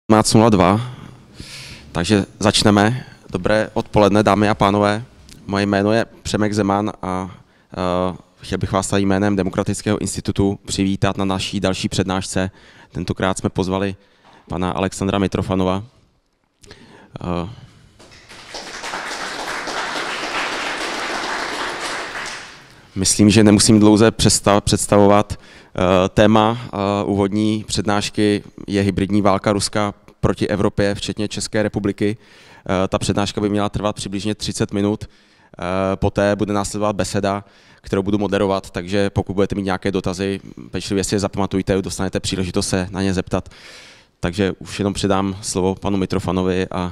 15:02, takže začneme. Dobré odpoledne, dámy a pánové. Moje jméno je Přemek Zeman a chtěl bych vás tady jménem Demokratického institutu přivítat na naší další přednášce. Tentokrát jsme pozvali pana Alexandra Mitrofanova. Myslím, že nemusím dlouze představovat. Téma úvodní přednášky je hybridní válka Ruska proti Evropě, včetně České republiky. Ta přednáška by měla trvat přibližně 30 minut. Poté bude následovat beseda, kterou budu moderovat, takže pokud budete mít nějaké dotazy, pečlivě si je zapamatujte, dostanete příležitost se na ně zeptat. Takže už jenom předám slovo panu Mitrofanovi a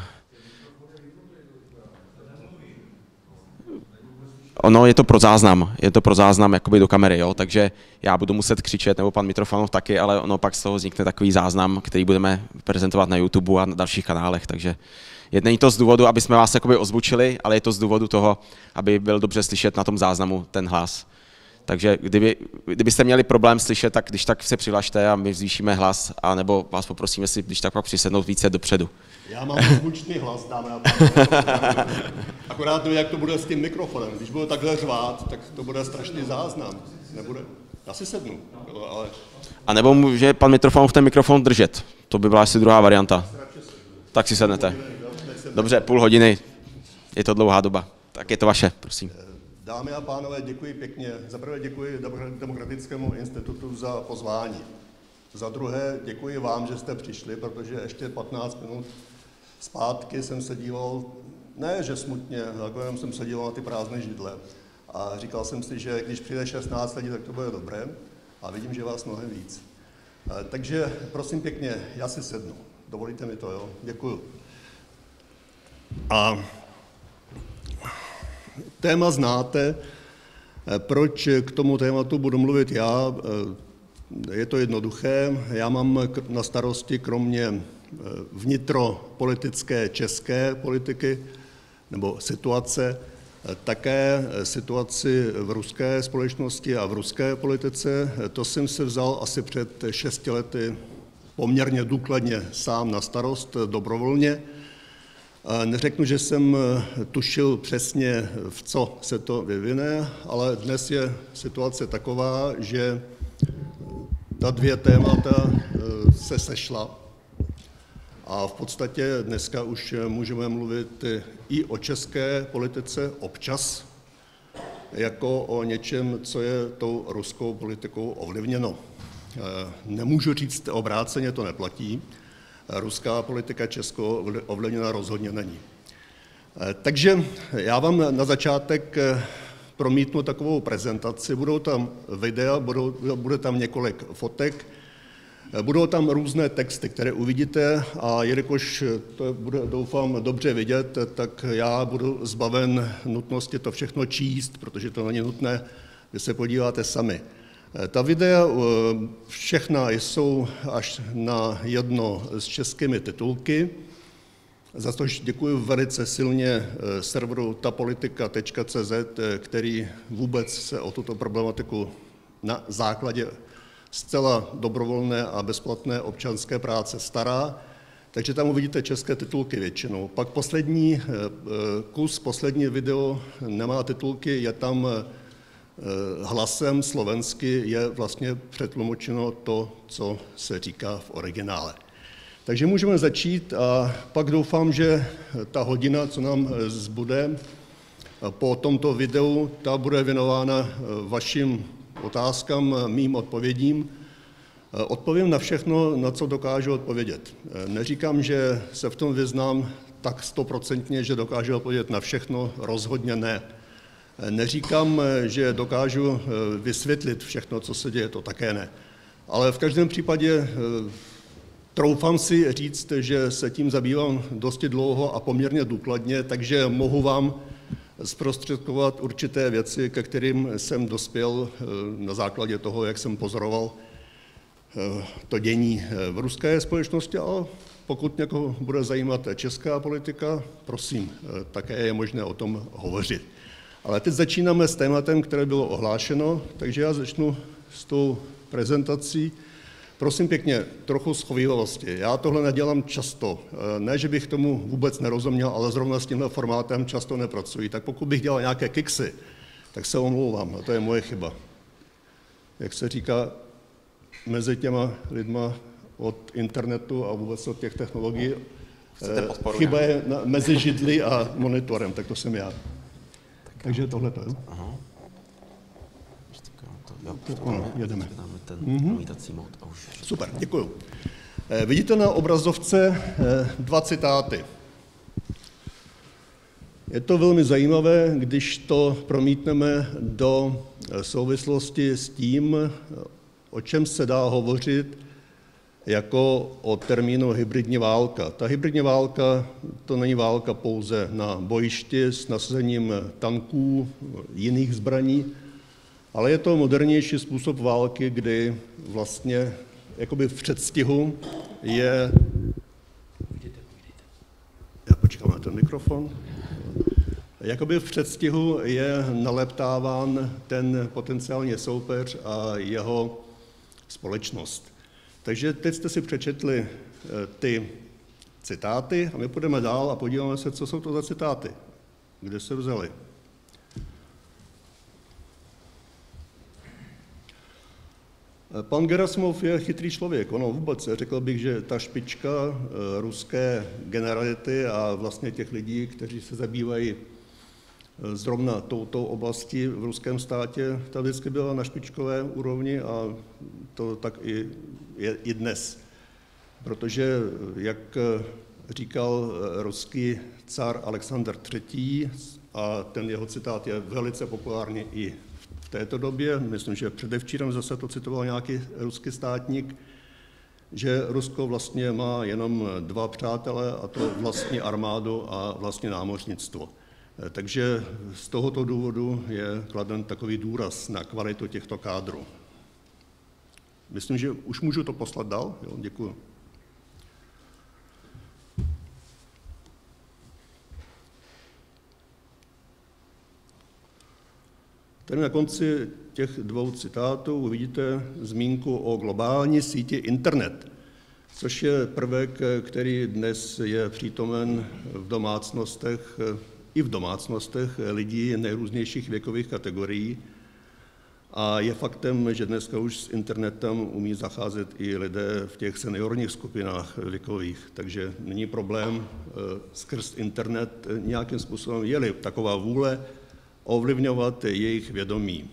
ono je to pro záznam jakoby do kamery, jo? Takže já budu muset křičet, nebo pan Mitrofanov taky, ale ono pak z toho vznikne takový záznam, který budeme prezentovat na YouTube a na dalších kanálech, takže není to z důvodu, aby jsme vás jakoby ozvučili, ale je to z důvodu toho, aby byl dobře slyšet na tom záznamu ten hlas. Takže kdybyste měli problém slyšet, tak když tak se přihlašte a my zvýšíme hlas, anebo vás poprosíme si, když tak pak přisednout více dopředu. Já mám zvučný hlas, dámy a pánové. Akorát nevím, jak to bude s tím mikrofonem. Když budu takhle řvát, tak to bude strašný záznam. Nebude? Já si sednu, ale... A nebo může pan Mitrofanov ten mikrofon držet. To by byla asi druhá varianta. Tak si sednete. Dobře, půl hodiny. Je to dlouhá doba. Tak je to vaše, prosím. Dámy a pánové, děkuji pěkně. Za prvé děkuji Demokratickému institutu za pozvání. Za druhé děkuji vám, že jste přišli, protože ještě 15 minut zpátky jsem se díval, ne že smutně, jako jsem se díval na ty prázdné židle. A říkal jsem si, že když přijde 16 lidí, tak to bude dobré. A vidím, že vás mnohem víc. Takže prosím pěkně, já si sednu. Dovolíte mi to, jo? Děkuju. A téma znáte. Proč k tomu tématu budu mluvit já? Je to jednoduché. Já mám na starosti kromě vnitropolitické české politiky nebo situace, také situaci v ruské společnosti a v ruské politice. To jsem si vzal asi před 6 lety poměrně důkladně sám na starost, dobrovolně. Neřeknu, že jsem tušil přesně, v co se to vyvine, ale dnes je situace taková, že ta dvě témata se sešla a v podstatě dneska už můžeme mluvit i o české politice občas, jako o něčem, co je tou ruskou politikou ovlivněno. Nemůžu říct obráceně, to neplatí. Ruská politika Česko ovlivněna rozhodně není. Takže já vám na začátek promítnu takovou prezentaci. Budou tam videa, bude tam několik fotek, budou tam různé texty, které uvidíte a jelikož to bude, doufám, dobře vidět, tak já budu zbaven nutnosti to všechno číst, protože to není nutné, vy se podíváte sami. Ta videa všechna jsou až na jedno s českými titulky, za což děkuji velice silně serveru tapolitika.cz, který vůbec se o tuto problematiku na základě zcela dobrovolné a bezplatné občanské práce stará, takže tam uvidíte české titulky většinou. Pak poslední video nemá titulky, je tam hlasem slovensky, je vlastně přetlumočeno to, co se říká v originále. Takže můžeme začít a pak doufám, že ta hodina, co nám zbude po tomto videu, ta bude věnována vašim otázkám, mým odpovědím. Odpovím na všechno, na co dokážu odpovědět. Neříkám, že se v tom vyznám tak 100%, že dokážu odpovědět na všechno, rozhodně ne. Neříkám, že dokážu vysvětlit všechno, co se děje, to také ne. Ale v každém případě troufám si říct, že se tím zabývám dosti dlouho a poměrně důkladně, takže mohu vám zprostředkovat určité věci, ke kterým jsem dospěl na základě toho, jak jsem pozoroval to dění v ruské společnosti. A pokud někoho bude zajímat česká politika, prosím, také je možné o tom hovořit. Ale teď začínáme s tématem, které bylo ohlášeno, takže já začnu s tou prezentací. Prosím pěkně, trochu shovívavosti. Já tohle nedělám často. Ne, že bych tomu vůbec nerozuměl, ale zrovna s tímhle formátem často nepracuji. Tak pokud bych dělal nějaké kiksy, tak se omlouvám, a to je moje chyba. Jak se říká, mezi těma lidma od internetu a vůbec od těch technologií, chyba je mezi židli a monitorem, tak to jsem já. Takže tohle to je. Aha. Jedeme. Super, děkuju. Vidíte na obrazovce 2 citáty. Je to velmi zajímavé, když to promítneme do souvislosti s tím, o čem se dá hovořit jako o termínu hybridní válka. Ta hybridní válka, to není válka pouze na bojišti s nasazením tanků, jiných zbraní, ale je to modernější způsob války, kdy vlastně jakoby v předstihu je... Já počkám na ten mikrofon. Jakoby v předstihu je naleptáván ten potenciální soupeř a jeho společnost. Takže teď jste si přečetli ty citáty a my půjdeme dál a podíváme se, co jsou to za citáty, kde se vzaly. Pan Gerasimov je chytrý člověk. Ono vůbec, řekl bych, že ta špička ruské generality a vlastně těch lidí, kteří se zabývají zrovna touto oblastí v ruském státě, ta vždycky byla na špičkové úrovni a to tak je i dnes. Protože, jak říkal ruský car Alexandr III., a ten jeho citát je velice populární i v této době, myslím, že předevčírem zase to citoval nějaký ruský státník, že Rusko vlastně má jenom 2 přátele, a to vlastní armádu a vlastní námořnictvo. Takže z tohoto důvodu je kladen takový důraz na kvalitu těchto kádrů. Myslím, že už můžu to poslat dál? Jo, děkuji. Tady na konci těch 2 citátů uvidíte zmínku o globální síti internet, což je prvek, který dnes je přítomen v domácnostech, i v domácnostech lidí nejrůznějších věkových kategorií. A je faktem, že dneska už s internetem umí zacházet i lidé v těch seniorních skupinách věkových, takže není problém skrz internet nějakým způsobem, je-li taková vůle, ovlivňovat jejich vědomí.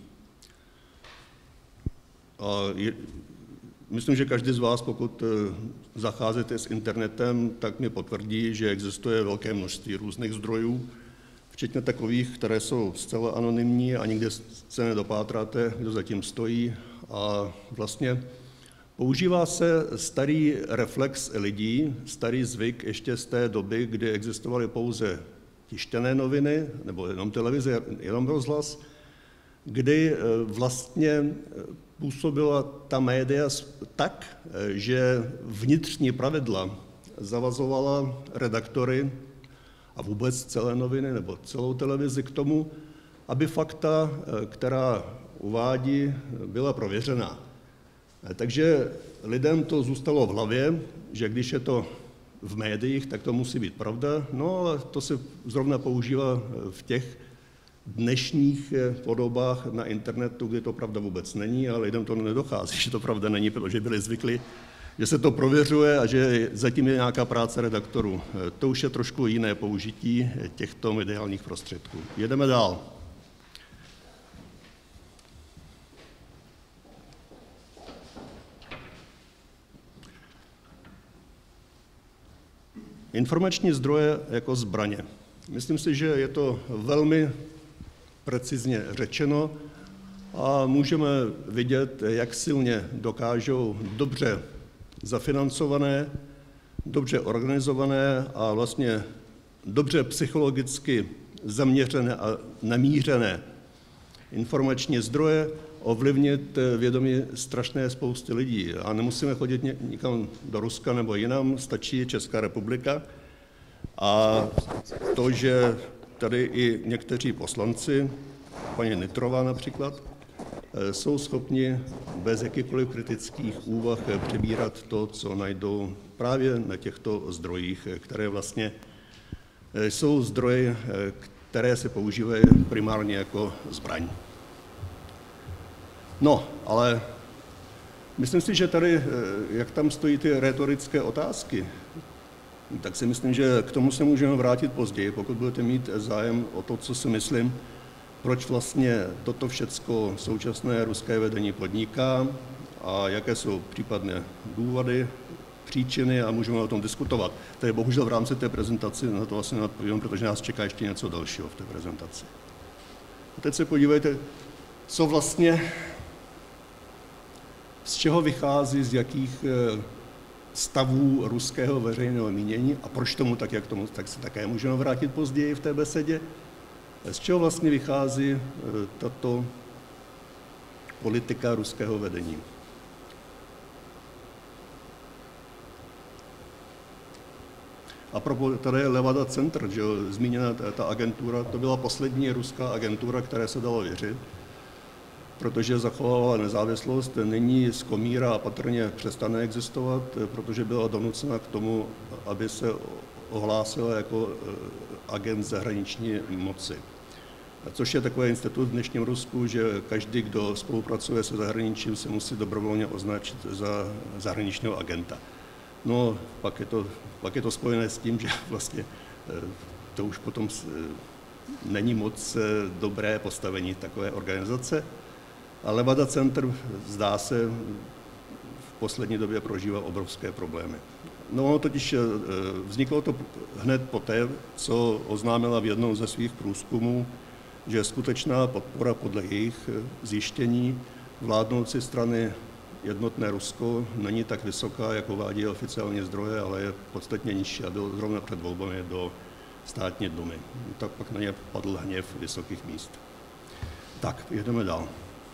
A myslím, že každý z vás, pokud zacházíte s internetem, tak mi potvrdí, že existuje velké množství různých zdrojů, včetně takových, které jsou zcela anonymní a nikde se nedopátráte, kdo zatím stojí. A vlastně používá se starý reflex lidí, starý zvyk ještě z té doby, kdy existovaly pouze tištěné noviny, nebo jenom televize, jenom rozhlas, kdy vlastně působila ta média tak, že vnitřní pravidla zavazovala redaktory a vůbec celé noviny nebo celou televizi k tomu, aby fakta, která uvádí, byla prověřená. Takže lidem to zůstalo v hlavě, že když je to v médiích, tak to musí být pravda, no ale to se zrovna používá v těch dnešních podobách na internetu, kde to pravda vůbec není, ale lidem to nedochází, že to pravda není, protože byli zvyklí, že se to prověřuje a že zatím je nějaká práce redaktorů. To už je trošku jiné použití těchto mediálních prostředků. Jedeme dál. Informační zdroje jako zbraně. Myslím si, že je to velmi precizně řečeno a můžeme vidět, jak silně dokážou dobře zafinancované, dobře organizované a vlastně dobře psychologicky zaměřené a namířené informační zdroje ovlivnit vědomí strašné spousty lidí. A nemusíme chodit nikam do Ruska nebo jinam, stačí Česká republika. A to, že tady i někteří poslanci, paní Nytrová například, jsou schopni bez jakýchkoliv kritických úvah přebírat to, co najdou právě na těchto zdrojích, které vlastně jsou zdroje, které se používají primárně jako zbraň. No, ale myslím si, že tady, jak tam stojí ty rétorické otázky, tak si myslím, že k tomu se můžeme vrátit později, pokud budete mít zájem o to, co si myslím, proč vlastně toto všecko současné ruské vedení podniká a jaké jsou případné důvody, příčiny a můžeme o tom diskutovat. Tady bohužel v rámci té prezentaci na to asi neodpovím, protože nás čeká ještě něco dalšího v té prezentaci. A teď se podívejte, co vlastně, z čeho vychází, z jakých stavů ruského veřejného mínění a proč tomu tak, jak tomu, tak se také můžeme vrátit později v té besedě. Z čeho vlastně vychází tato politika ruského vedení? A propos, tady je Levada Center, že jo, zmíněná ta agentura, to byla poslední ruská agentura, které se dalo věřit, protože zachovala nezávislost, nyní z komíra a patrně přestane existovat, protože byla donucena k tomu, aby se ohlásila jako agent zahraniční moci. Což je takový institut v dnešním Rusku, že každý, kdo spolupracuje se zahraničím, se musí dobrovolně označit za zahraničního agenta. No, pak je to spojené s tím, že vlastně to už potom není moc dobré postavení takové organizace. A Levada Center, zdá se, v poslední době prožívá obrovské problémy. No, totiž vzniklo to hned poté, co oznámila v jednom ze svých průzkumů, že skutečná podpora podle jejich zjištění vládnoucí strany Jednotné Rusko není tak vysoká, jako uvádí oficiální zdroje, ale je podstatně nižší a byl zrovna před volbami do státní dumy. Tak pak na ně padl hněv vysokých míst. Tak, jedeme dál.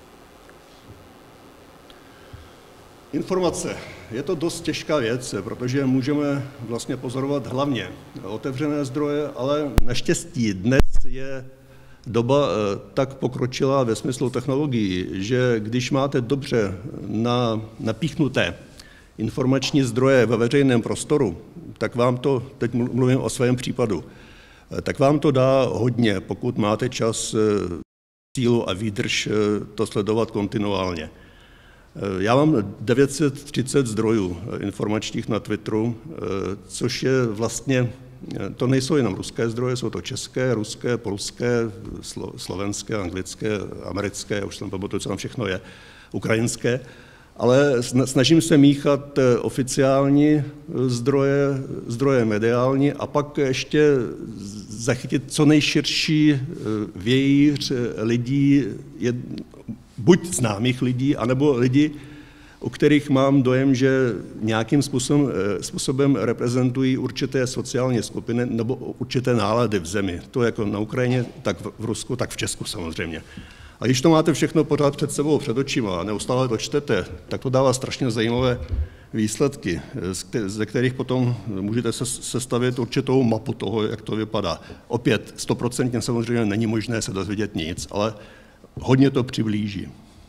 Informace. Je to dost těžká věc, protože můžeme vlastně pozorovat hlavně otevřené zdroje, ale naštěstí dnes je doba tak pokročilá ve smyslu technologií, že když máte dobře napíchnuté informační zdroje ve veřejném prostoru, tak vám to, teď mluvím o svém případu, tak vám to dá hodně, pokud máte čas, sílu a výdrž to sledovat kontinuálně. Já mám 930 zdrojů informačních na Twitteru, což je vlastně, to nejsou jenom ruské zdroje, jsou to české, ruské, polské, slovenské, anglické, americké, už jsem pamatuju, co tam všechno je, ukrajinské, ale snažím se míchat oficiální zdroje mediální a pak ještě zachytit co nejširší vějíř lidí, buď známých lidí, anebo lidí, o kterých mám dojem, že nějakým způsobem reprezentují určité sociální skupiny nebo určité nálady v zemi. To jako na Ukrajině, tak v Rusku, tak v Česku samozřejmě. A když to máte všechno pořád před sebou, před očima a neustále to čtete, tak to dává strašně zajímavé výsledky, ze kterých potom můžete sestavit určitou mapu toho, jak to vypadá. Opět 100% samozřejmě není možné se dozvědět nic, ale hodně to přiblíží.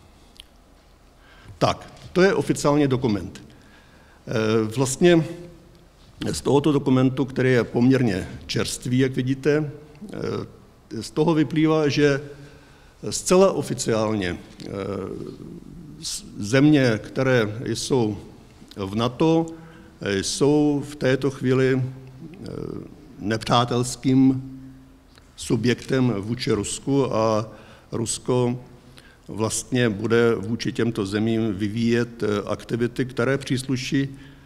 Tak, to je oficiální dokument. Vlastně z tohoto dokumentu, který je poměrně čerstvý, jak vidíte, z toho vyplývá, že zcela oficiálně země, které jsou v NATO, jsou v této chvíli nepřátelským subjektem vůči Rusku a Rusko vlastně bude vůči těmto zemím vyvíjet aktivity, které přísluší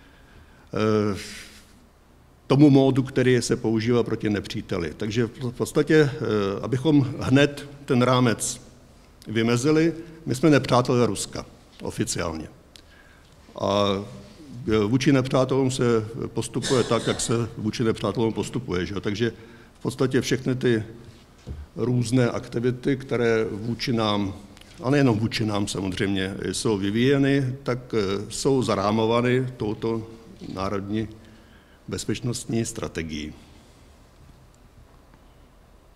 tomu módu, který se používá proti nepříteli. Takže v podstatě, abychom hned ten rámec vymezili, my jsme nepřátelé Ruska oficiálně. A vůči nepřátelům se postupuje tak, jak se vůči nepřátelům postupuje. Že? Takže v podstatě všechny ty různé aktivity, které vůči nám, a nejenom vůči nám samozřejmě, jsou vyvíjeny, tak jsou zarámovány touto národní bezpečnostní strategií.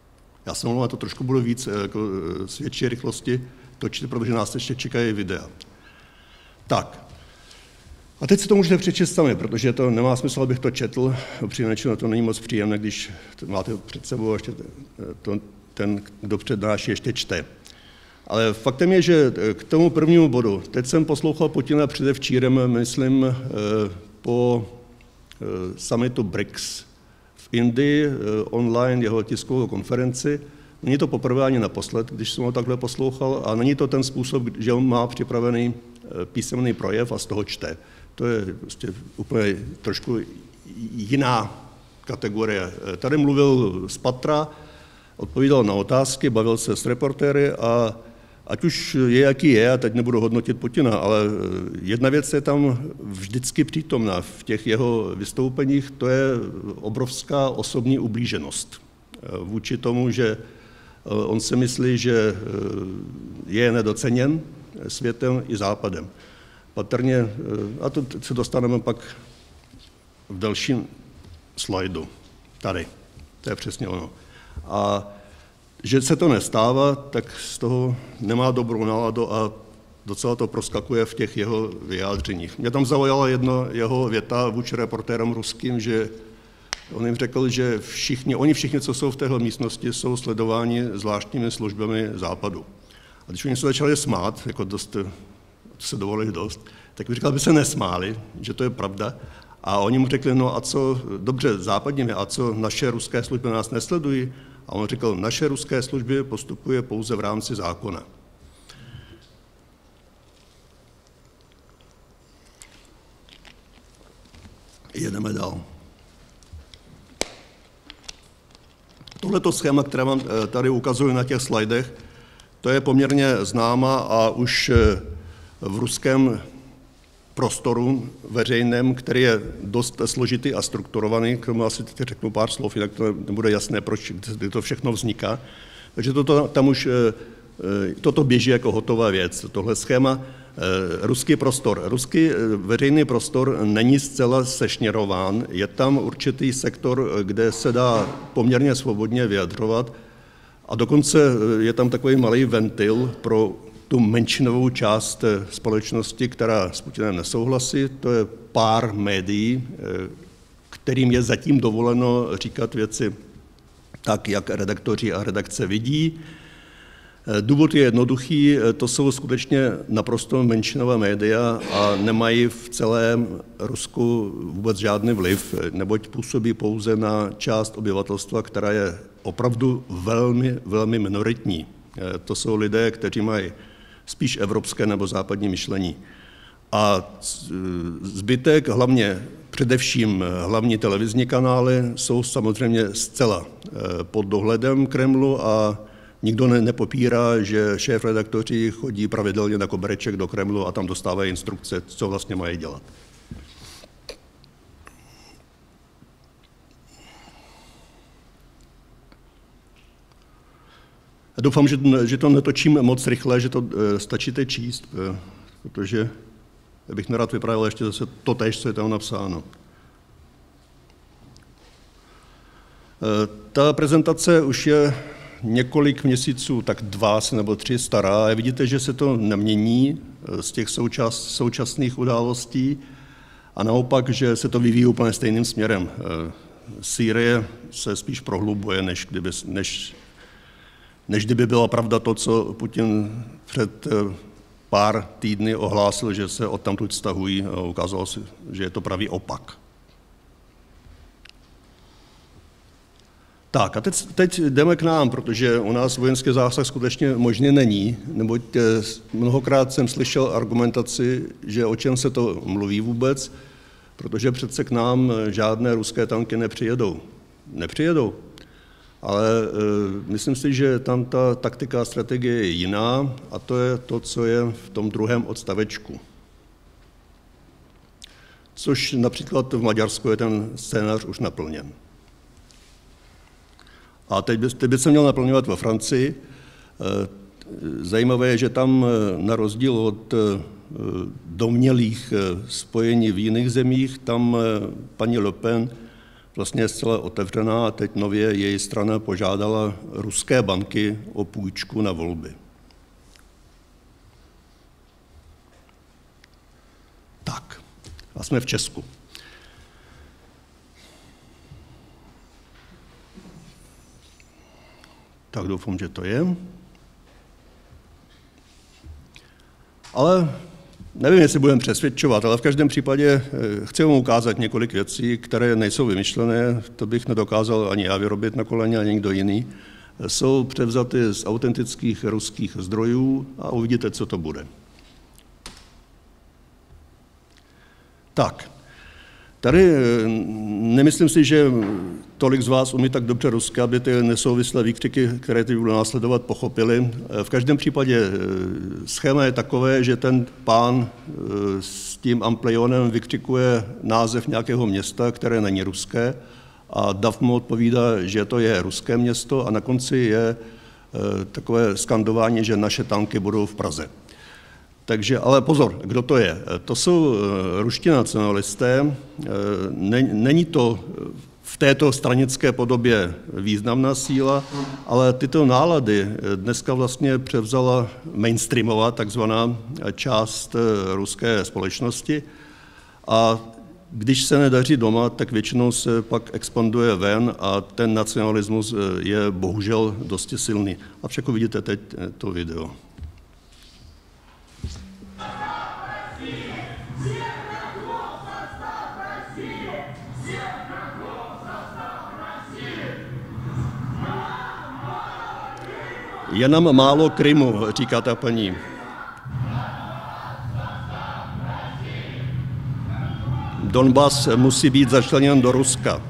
Já se mluvím, to trošku budu víc jako s větší rychlosti točit, protože nás ještě čekají videa. Tak. A teď si to můžete přečíst sami, protože to nemá smysl, abych to četl. Upřímně to není moc příjemné, když máte před sebou a ještě ten, kdo přednáší, ještě čte. Ale faktem je, že k tomu prvnímu bodu, teď jsem poslouchal Putina předevčírem, myslím, po summitu BRICS v Indii, online jeho tiskovou konferenci. Není to poprvé ani naposled, když jsem ho takhle poslouchal, a není to ten způsob, že on má připravený písemný projev a z toho čte. To je prostě úplně trošku jiná kategorie. Tady mluvil z patra, odpovídal na otázky, bavil se s reportéry a ať už je, jaký je, a teď nebudu hodnotit Putina, ale jedna věc je tam vždycky přítomná v těch jeho vystoupeních, to je obrovská osobní ublíženost vůči tomu, že on si myslí, že je nedoceněn světem i západem. Patrně, a to se dostaneme pak v dalším slajdu. Tady, to je přesně ono. A že se to nestává, tak z toho nemá dobrou náladu a docela to proskakuje v těch jeho vyjádřeních. Mě tam zaujala jedna jeho věta vůči reportérům ruským, že on jim řekl, že oni všichni, co jsou v téhle místnosti, jsou sledováni zvláštními službami Západu. A když oni se začali smát, jako dost, to se dovolili dost, tak mi říkal, aby se nesmáli, že to je pravda. A oni mu řekli, no a co, dobře, západními, a co naše ruské služby nás nesledují? A on řekl, naše ruské služby postupuje pouze v rámci zákona. Jedeme dál. Tohleto schéma, které vám tady ukazuji na těch slajdech, to je poměrně známá a už v ruském prostoru veřejném, který je dost složitý a strukturovaný, k tomu asi teď řeknu pár slov, jinak to nebude jasné, proč, kdy to všechno vzniká. Takže tam už toto běží jako hotová věc, tohle schéma. Ruský prostor. Ruský veřejný prostor není zcela sešněrován, je tam určitý sektor, kde se dá poměrně svobodně vyjadřovat a dokonce je tam takový malý ventil pro tu menšinovou část společnosti, která s Putinem nesouhlasí, to je pár médií, kterým je zatím dovoleno říkat věci tak, jak redaktoři a redakce vidí. Důvod je jednoduchý, to jsou skutečně naprosto menšinová média a nemají v celém Rusku vůbec žádný vliv, neboť působí pouze na část obyvatelstva, která je opravdu velmi, velmi minoritní. To jsou lidé, kteří mají spíš evropské nebo západní myšlení. A zbytek, především hlavní televizní kanály, jsou samozřejmě zcela pod dohledem Kremlu a nikdo nepopírá, že šéfredaktoři chodí pravidelně na kobereček do Kremlu a tam dostávají instrukce, co vlastně mají dělat. Doufám, že to netočím moc rychle, že to stačíte číst, protože bych nerad vyprávěl ještě zase totéž, co je tam napsáno. Ta prezentace už je několik měsíců, tak 2 nebo 3 stará, a vidíte, že se to nemění z těch současných událostí a naopak, že se to vyvíjí úplně stejným směrem. Sýrie se spíš prohlubuje, než kdyby byla pravda to, co Putin před pár týdny ohlásil, že se odtamtud stahují, a ukázalo se, že je to pravý opak. Tak a teď jdeme k nám, protože u nás vojenský zásah skutečně možný není, neboť mnohokrát jsem slyšel argumentaci, že o čem se to mluví vůbec, protože přece k nám žádné ruské tanky nepřijedou. Nepřijedou. Ale myslím si, že tam ta taktika a strategie je jiná a to je to, co je v tom druhém odstavečku. Což například v Maďarsku je ten scénář už naplněn. A teď by se měl naplňovat ve Francii. Zajímavé je, že tam na rozdíl od domnělých spojení v jiných zemích, tam paní Le Pen vlastně je zcela otevřená a teď nově její strana požádala ruské banky o půjčku na volby. Tak, a jsme v Česku. Tak doufám, že to je. Ale nevím, jestli budeme přesvědčovat, ale v každém případě chci vám ukázat několik věcí, které nejsou vymyšlené, to bych nedokázal ani já vyrobit na koleně, ani nikdo jiný. Jsou převzaty z autentických ruských zdrojů a uvidíte, co to bude. Tak, tady nemyslím si, že tolik z vás umí tak dobře rusky, aby ty nesouvislé výkřiky, které teď budou následovat, pochopili. V každém případě schéma je takové, že ten pán s tím amplionem vykřikuje název nějakého města, které není ruské, a dav mu odpovídá, že to je ruské město, a na konci je takové skandování, že naše tanky budou v Praze. Takže, ale pozor, kdo to je? To jsou ruští nacionalisté, není to v této stranické podobě významná síla, ale tyto nálady dneska vlastně převzala mainstreamová takzvaná část ruské společnosti, a když se nedaří doma, tak většinou se pak expanduje ven a ten nacionalismus je bohužel dosti silný. A však vidíte teď to video. Je nám málo Krymu, říká ta paní. Donbas musí být začleněn do Ruska.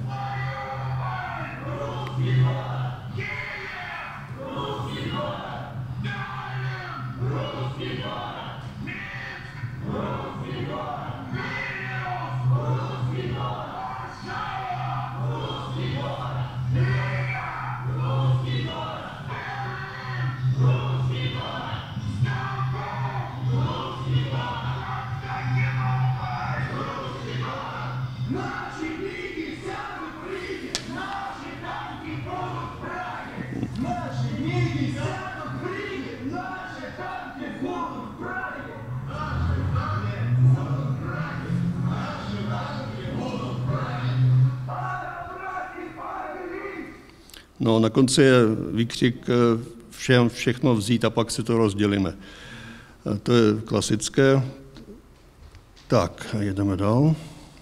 No, na konci je výkřik všechno vzít a pak si to rozdělíme. To je klasické. Tak, jedeme dál.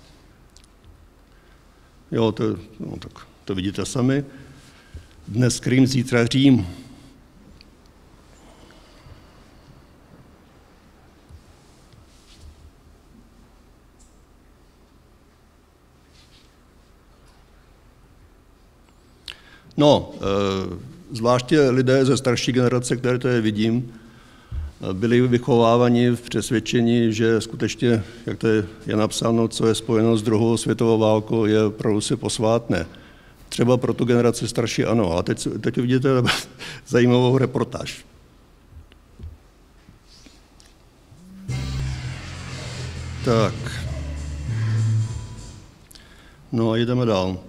Jo, tak to vidíte sami. Dnes Krym, zítra Řím. No, zvláště lidé ze starší generace, které tady vidím, byli vychováváni v přesvědčení, že skutečně, jak to je napsáno, co je spojeno s druhou světovou válkou, je pro Rusy posvátné. Třeba pro tu generaci starší ano, ale teď uvidíte zajímavou reportáž. Tak. No a jdeme dál.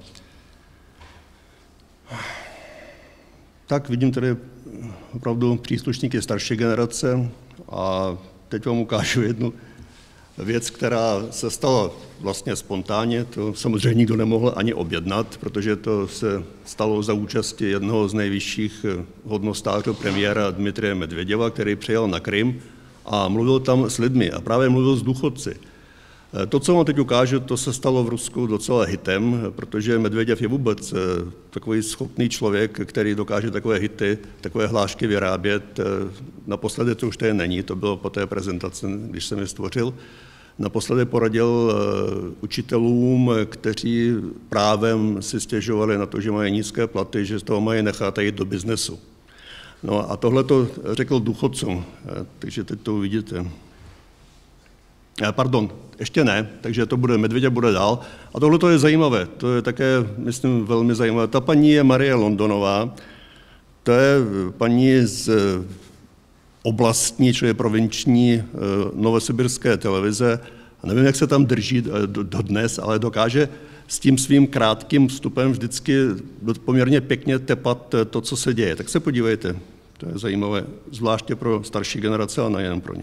Tak vidím tady opravdu příslušníky starší generace a teď vám ukážu jednu věc, která se stala vlastně spontánně. To samozřejmě nikdo nemohl ani objednat, protože to se stalo za účasti jednoho z nejvyšších hodnostářů premiéra Dmitrije Medvěděva, který přijel na Krym a mluvil tam s lidmi a právě mluvil s důchodci. To, co vám teď ukážu, to se stalo v Rusku docela hitem, protože Medvěděv je vůbec takový schopný člověk, který dokáže takové hity, takové hlášky vyrábět. Naposledy to už tady není, to bylo po té prezentaci, když jsem je stvořil. Naposledy poradil učitelům, kteří právem si stěžovali na to, že mají nízké platy, že z toho mají nechat jít do biznesu. No a tohle to řekl důchodcům, takže teď to uvidíte. Pardon, ještě ne, takže to bude, Medvěděv bude dál. A tohle to je zajímavé, to je také, myslím, velmi zajímavé. Ta paní je Marie Londonová, to je paní z oblastní, čili provinční novosibirské televize. A nevím, jak se tam drží dodnes, ale dokáže s tím svým krátkým vstupem vždycky poměrně pěkně tepat to, co se děje. Tak se podívejte, to je zajímavé, zvláště pro starší generace, ale nejen pro ně.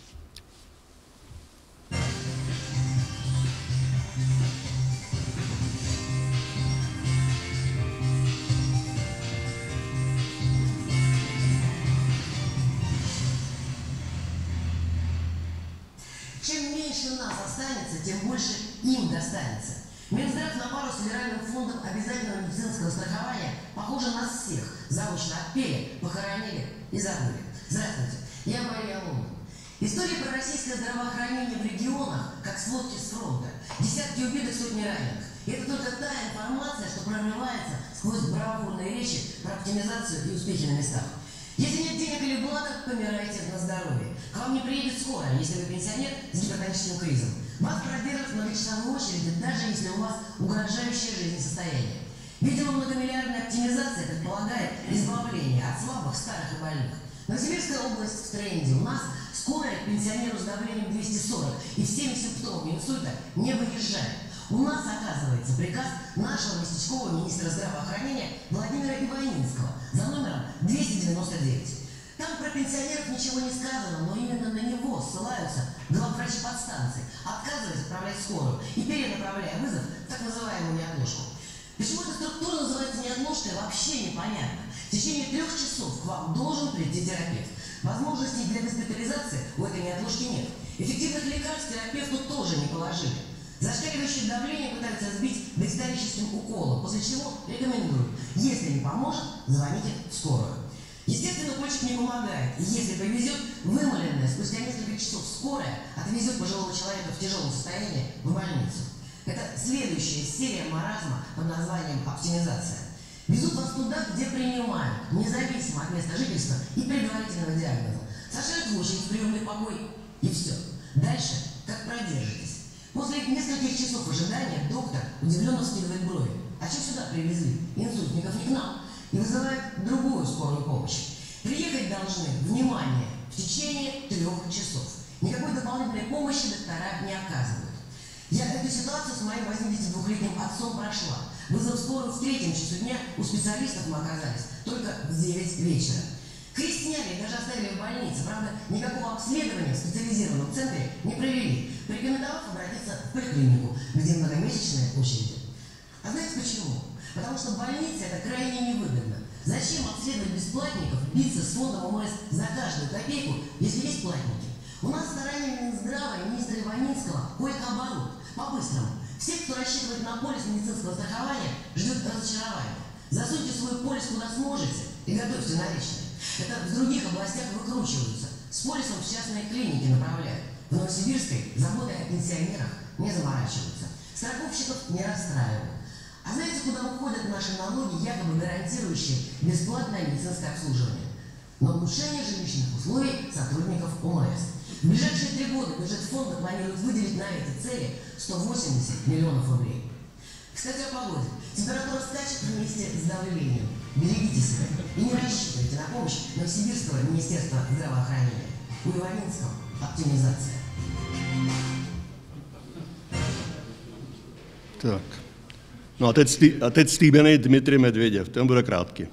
Чем меньше нас останется, тем больше им достанется. Минздрав на пару с Федеральным фондом обязательного медицинского страхования, похоже, нас всех заочно отпели, похоронили и забыли. Здравствуйте, я Мария Лунна. История про российское здравоохранение в регионах, как сводки с фронта. Десятки убитых, сотни раненых. И это только та информация, что прорывается сквозь бравурные речи про оптимизацию и успехи на местах. Если нет денег или блата, помирайте на здоровье. К вам не приедет скорая, если вы пенсионер с гипотоническим кризом. Вас продержат в многочасовой очереди, даже если у вас угрожающее жизни состояние. Видимо, многомиллиардная оптимизация предполагает избавление от слабых, старых и больных. Новосибирская область в тренде. У нас скорая к пенсионеру с давлением 240 и всеми симптомами инсульта не выезжает. У нас, оказывается, приказ нашего местечкового министра здравоохранения Владимира Иванинского за номером 299. Там про пенсионеров ничего не сказано, но именно на него ссылаются главврачи подстанции, отказываясь отправлять скорую и перенаправляя вызов в так называемую неотложку. Почему эта структура называется неотложкой, вообще непонятно. В течение 3 часов к вам должен прийти терапевт. Возможностей для госпитализации у этой неотложки нет. Эффективных лекарств терапевту тоже не положили. Зашкаливающее давление пытаются сбить доисторическим уколом, после чего рекомендуют, если не поможет, звоните в скорую. Естественно, почек не помогает, и если повезет, вымоленная спустя несколько часов скорая отвезет пожилого человека в тяжелом состоянии в больницу. Это следующая серия маразма под названием оптимизация. Везут вас туда, где принимают, независимо от места жительства и предварительного диагноза. Сажают в очередь в приемный покой, и все. Дальше как продержитесь. После нескольких часов ожидания доктор удивленно вскидывает брови. А что сюда привезли? Инсультников не к нам. И вызывает другую скорую помощь. Приехать должны, внимание, в течение 3 часов. Никакой дополнительной помощи доктора не оказывают. Я эту ситуацию с моим 82-летним отцом прошла. Вызов скорую в 3 часу дня, у специалистов мы оказались только в 9 вечера. Крест сняли и даже оставили в больнице. Правда, никакого обследования в специализированном центре не провели, порекомендовав обратиться в поликлинику, где многомесячные очереди. А знаете почему? Потому что больница это крайне невыгодно. Зачем обследовать бесплатников, биться с фондом ОМС за каждую копейку, если есть платники? У нас стараниями Минздрава и министра Иванинского койко-оборот, по-быстрому. Всех, кто рассчитывает на полис медицинского страхования, ждет разочарование. Засуньте свой полис куда сможете и готовьте наличные. Это в других областях выкручиваются. С полисом в частные клиники направляют. В Новосибирской заботой о пенсионерах не заморачиваются. Страховщиков не расстраивают. А знаете, куда уходят наши налоги, якобы гарантирующие бесплатное медицинское обслуживание? На улучшение жилищных условий сотрудников ОМС. В ближайшие 3 года бюджет фонда планирует выделить на эти цели 180 миллионов рублей. Кстати, о погоде. Температура скачет вместе с давлением. Берегите себя и не рассчитывайте на помощь Новосибирского министерства здравоохранения. У Иванинского оптимизация. Tak. No a teď slíbený Dmitrij Medveděv, ten bude krátký.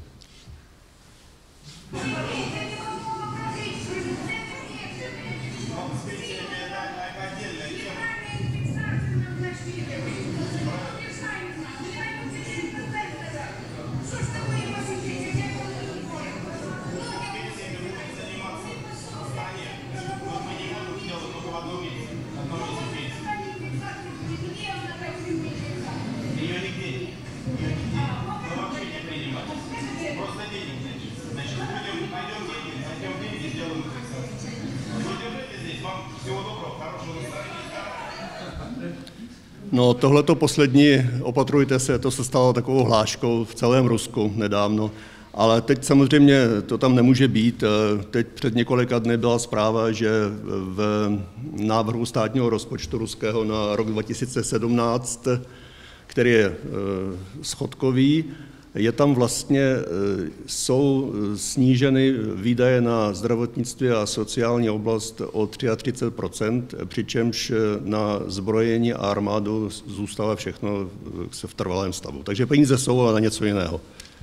No tohleto poslední, opatrujte se, to se stalo takovou hláškou v celém Rusku nedávno, ale teď samozřejmě to tam nemůže být. Teď před několika dny byla zpráva, že v návrhu státního rozpočtu ruského na rok 2017, který je schodkový, je tam vlastně, jsou sníženy výdaje na zdravotnictví a sociální oblast o 33%, přičemž na zbrojení a armádu zůstává všechno v trvalém stavu. Takže peníze jsou, ale na něco jiného.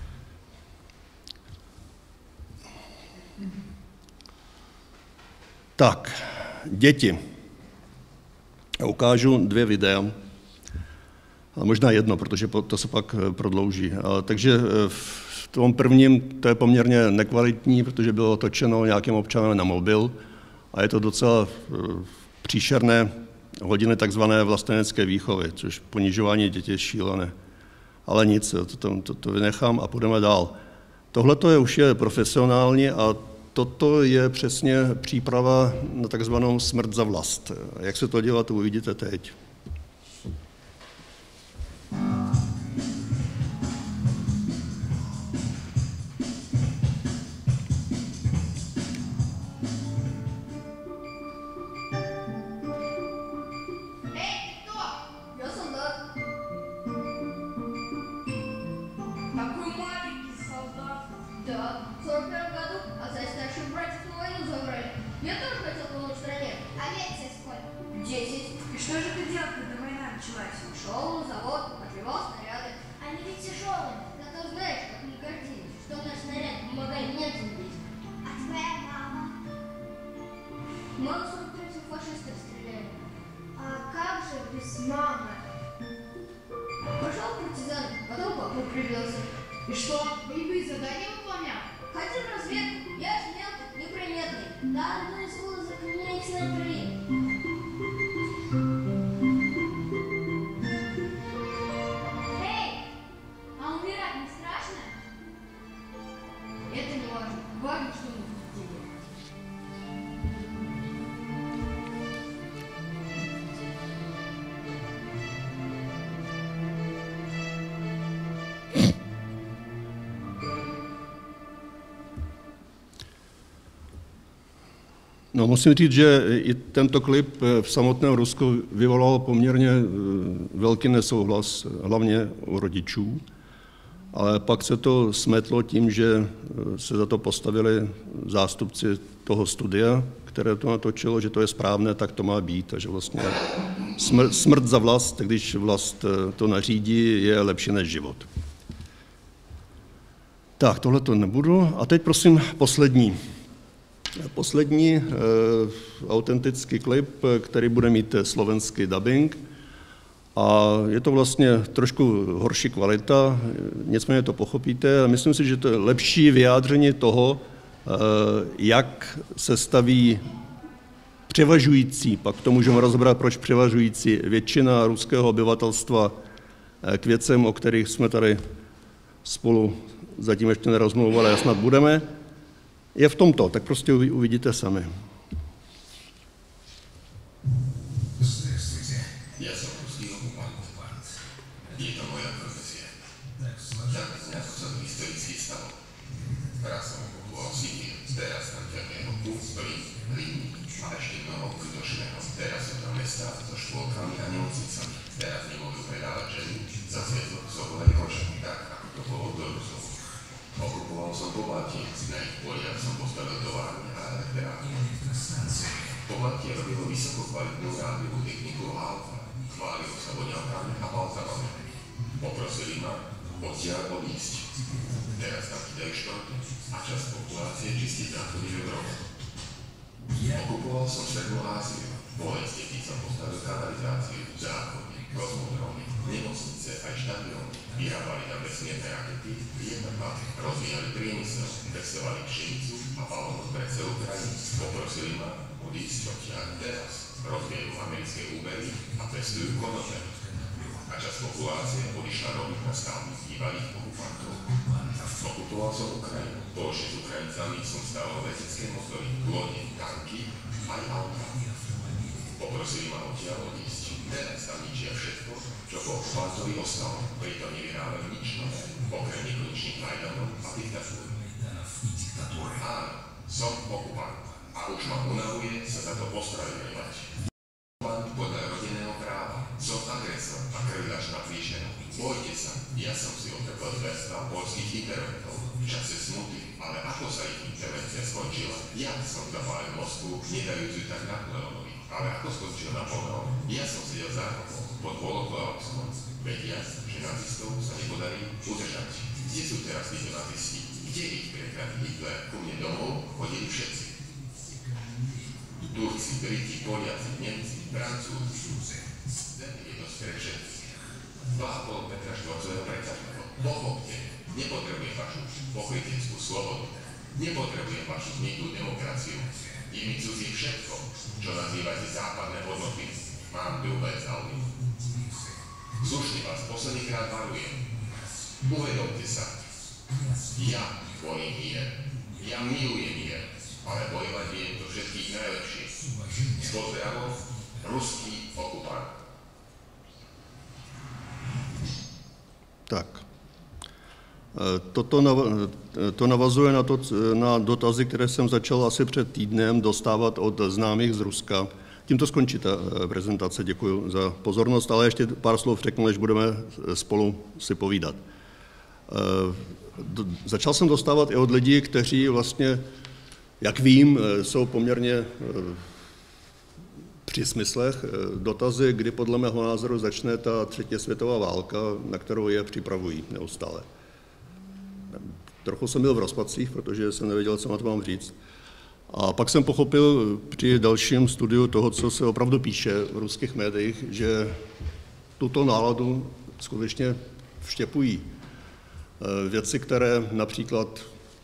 Tak, děti. Já ukážu 2 videa. A možná jedno, protože to se pak prodlouží. Takže v tom prvním to je poměrně nekvalitní, protože bylo točeno nějakým občanem na mobil a je to docela příšerné hodiny takzvané vlastenecké výchovy, což ponižování dětí je šílené. Ale nic, to vynechám a půjdeme dál. Tohle už je profesionální a toto je přesně příprava na takzvanou smrt za vlast. Jak se to dělá, to uvidíte teď. No, musím říct, že i tento klip v samotném Rusku vyvolal poměrně velký nesouhlas, hlavně u rodičů, ale pak se to smetlo tím, že se za to postavili zástupci toho studia, které to natočilo, že to je správné, tak to má být, a že vlastně smrt za vlast, když vlast to nařídí, je lepší než život. Tak, tohle to nebudu. A teď prosím poslední autentický klip, který bude mít slovenský dubbing. A je to vlastně trošku horší kvalita, nicméně to pochopíte. A myslím si, že to je lepší vyjádření toho, jak se staví převažující, pak to můžeme rozbrat, proč převažující většina ruského obyvatelstva k věcem, o kterých jsme tady spolu zatím ještě nerozmlouvali a snad budeme, je v tomto, tak prostě uvidíte sami. Já jsem ruský okupant. Je to moja profesia. Tak nejako sa to historicky stalo. Raz som okupoval Sibír, teraz tam ťahného plyn, a ešte mnoho užitočného. Teraz sú tam mestá so škôlkami a nemocnicami. Teraz nemôžu predávať ženy za svietlo sobolej roža, tak ako to bolo do Rusov. Okupoval som Pobaltie, na ich poliach som postavil továrne a elektrárne. Pobaltie robilo vysoko kvalitnú rádiovú techniku Alfa, chválilo sa voňavkami a balzamami. Poprosili ma odtiaľ odísť. Teraz tam chytajú štorky a časť populácie čistí záchody žebrov. Okupoval som Strednú Áziu, bolesti som postavil kanalizáciu, záchody, kozmodromy, nemocnice aj štadióny. Vyrábali tam vesmierne rakety, lietadlá, rozvíjali priemysel, pestovali pšenicu a balónov pre celú krajinu. Poprosili ma odísť odtiaľ teraz. Rozvíjajú americké úbery a pestujú konope. A časť populácie odišla robiť na stavby bývalých okupantov. Okupoval som Ukrajinu. Spoločne s Ukrajincami som stával letecké motory, lode, tanky aj auta. Poprosili ma odtiaľ odísť. Teraz tam ničia všetko, čo po okupantovi ostalo. Pritom nevyrábajú nič nové, okrem nekonečných majdanov a diktatúr. Áno, som okupant a už ma unavuje sa za to ospravedlňovať. Okupant podľa rodinného práva. Som agresor a krvilač nad výšenou. Bojte sa. Ja som si otrpel 200 poľských interventov v čase smuty, ale ako sa ich intervencia skončila? Ja som zapálil Moskvu, nedajúcu tak Napoleonovi, ale ako skončil Napoleon? Ja som sedel za rohom pod Voloklavskom, vediac, že nacistov sa nepodarí udržať. Kde sú teraz títo nacisti? Kde ich prekrát Hitler? Ku mne domov chodili všetci. Turci, Briti, Poliaci, Nemci, Francúzi. Zem je dosť pre všetkých. 2,5 metra štvorcového preťažného. Pochopte, nepotrebujem vašu pokryteckú slobodu. Nepotrebujem vašu zniknú demokraciu. Je mi cudzí všetko, čo nazývate západné hodnoty. Mám druhé záujmy. Slušne vás poslednýkrát varujem. Uvedomte sa. Ja volím mier. Ja milujem mier. Ale bojovať viem to všetkých najlepšie. S pozdravom, ruský okupant. Tak. To navazuje na dotazy, které jsem začal asi před týdnem dostávat od známých z Ruska. Tímto skončí ta prezentace, děkuji za pozornost, ale ještě pár slov řeknu, než budeme spolu si povídat. Začal jsem dostávat i od lidí, kteří vlastně, jak vím, jsou poměrně při smyslech dotazy, kdy podle mého názoru začne ta třetí světová válka, na kterou je připravují neustále. Trochu jsem byl v rozpacích, protože jsem nevěděl, co na to mám říct. A pak jsem pochopil při dalším studiu toho, co se opravdu píše v ruských médiích, že tuto náladu skutečně vštěpují věci, které například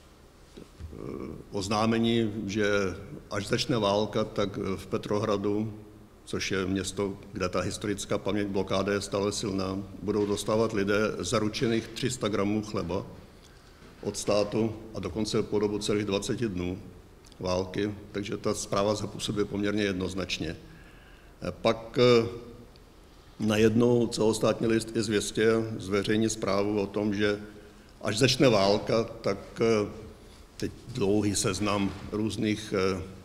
oznámení, že až začne válka, tak v Petrohradu, což je město, kde ta historická paměť blokády je stále silná, budou dostávat lidé zaručených 300 gramů chleba od státu a dokonce po dobu celých 20 dnů války, takže ta zpráva zapůsobí poměrně jednoznačně. Pak najednou celostátní list i Zvěstě zveřejní zprávu o tom, že až začne válka, tak teď dlouhý seznam různých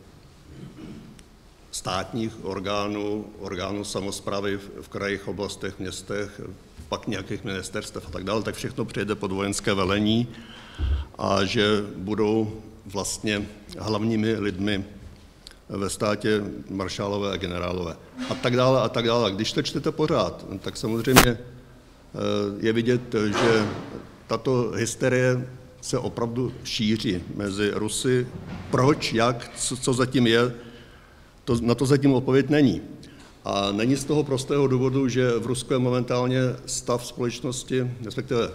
státních orgánů samosprávy v krajích, oblastech, městech, pak nějakých ministerstev a tak dále, tak všechno přejde pod vojenské velení a že budou vlastně hlavními lidmi ve státě maršálové a generálové. A tak dále, a tak dále. Když to čtete pořád, tak samozřejmě je vidět, že tato hysterie se opravdu šíří mezi Rusy. Proč, jak, co zatím je, na to zatím odpověď není. A není z toho prostého důvodu, že v Rusku je momentálně stav společnosti, respektive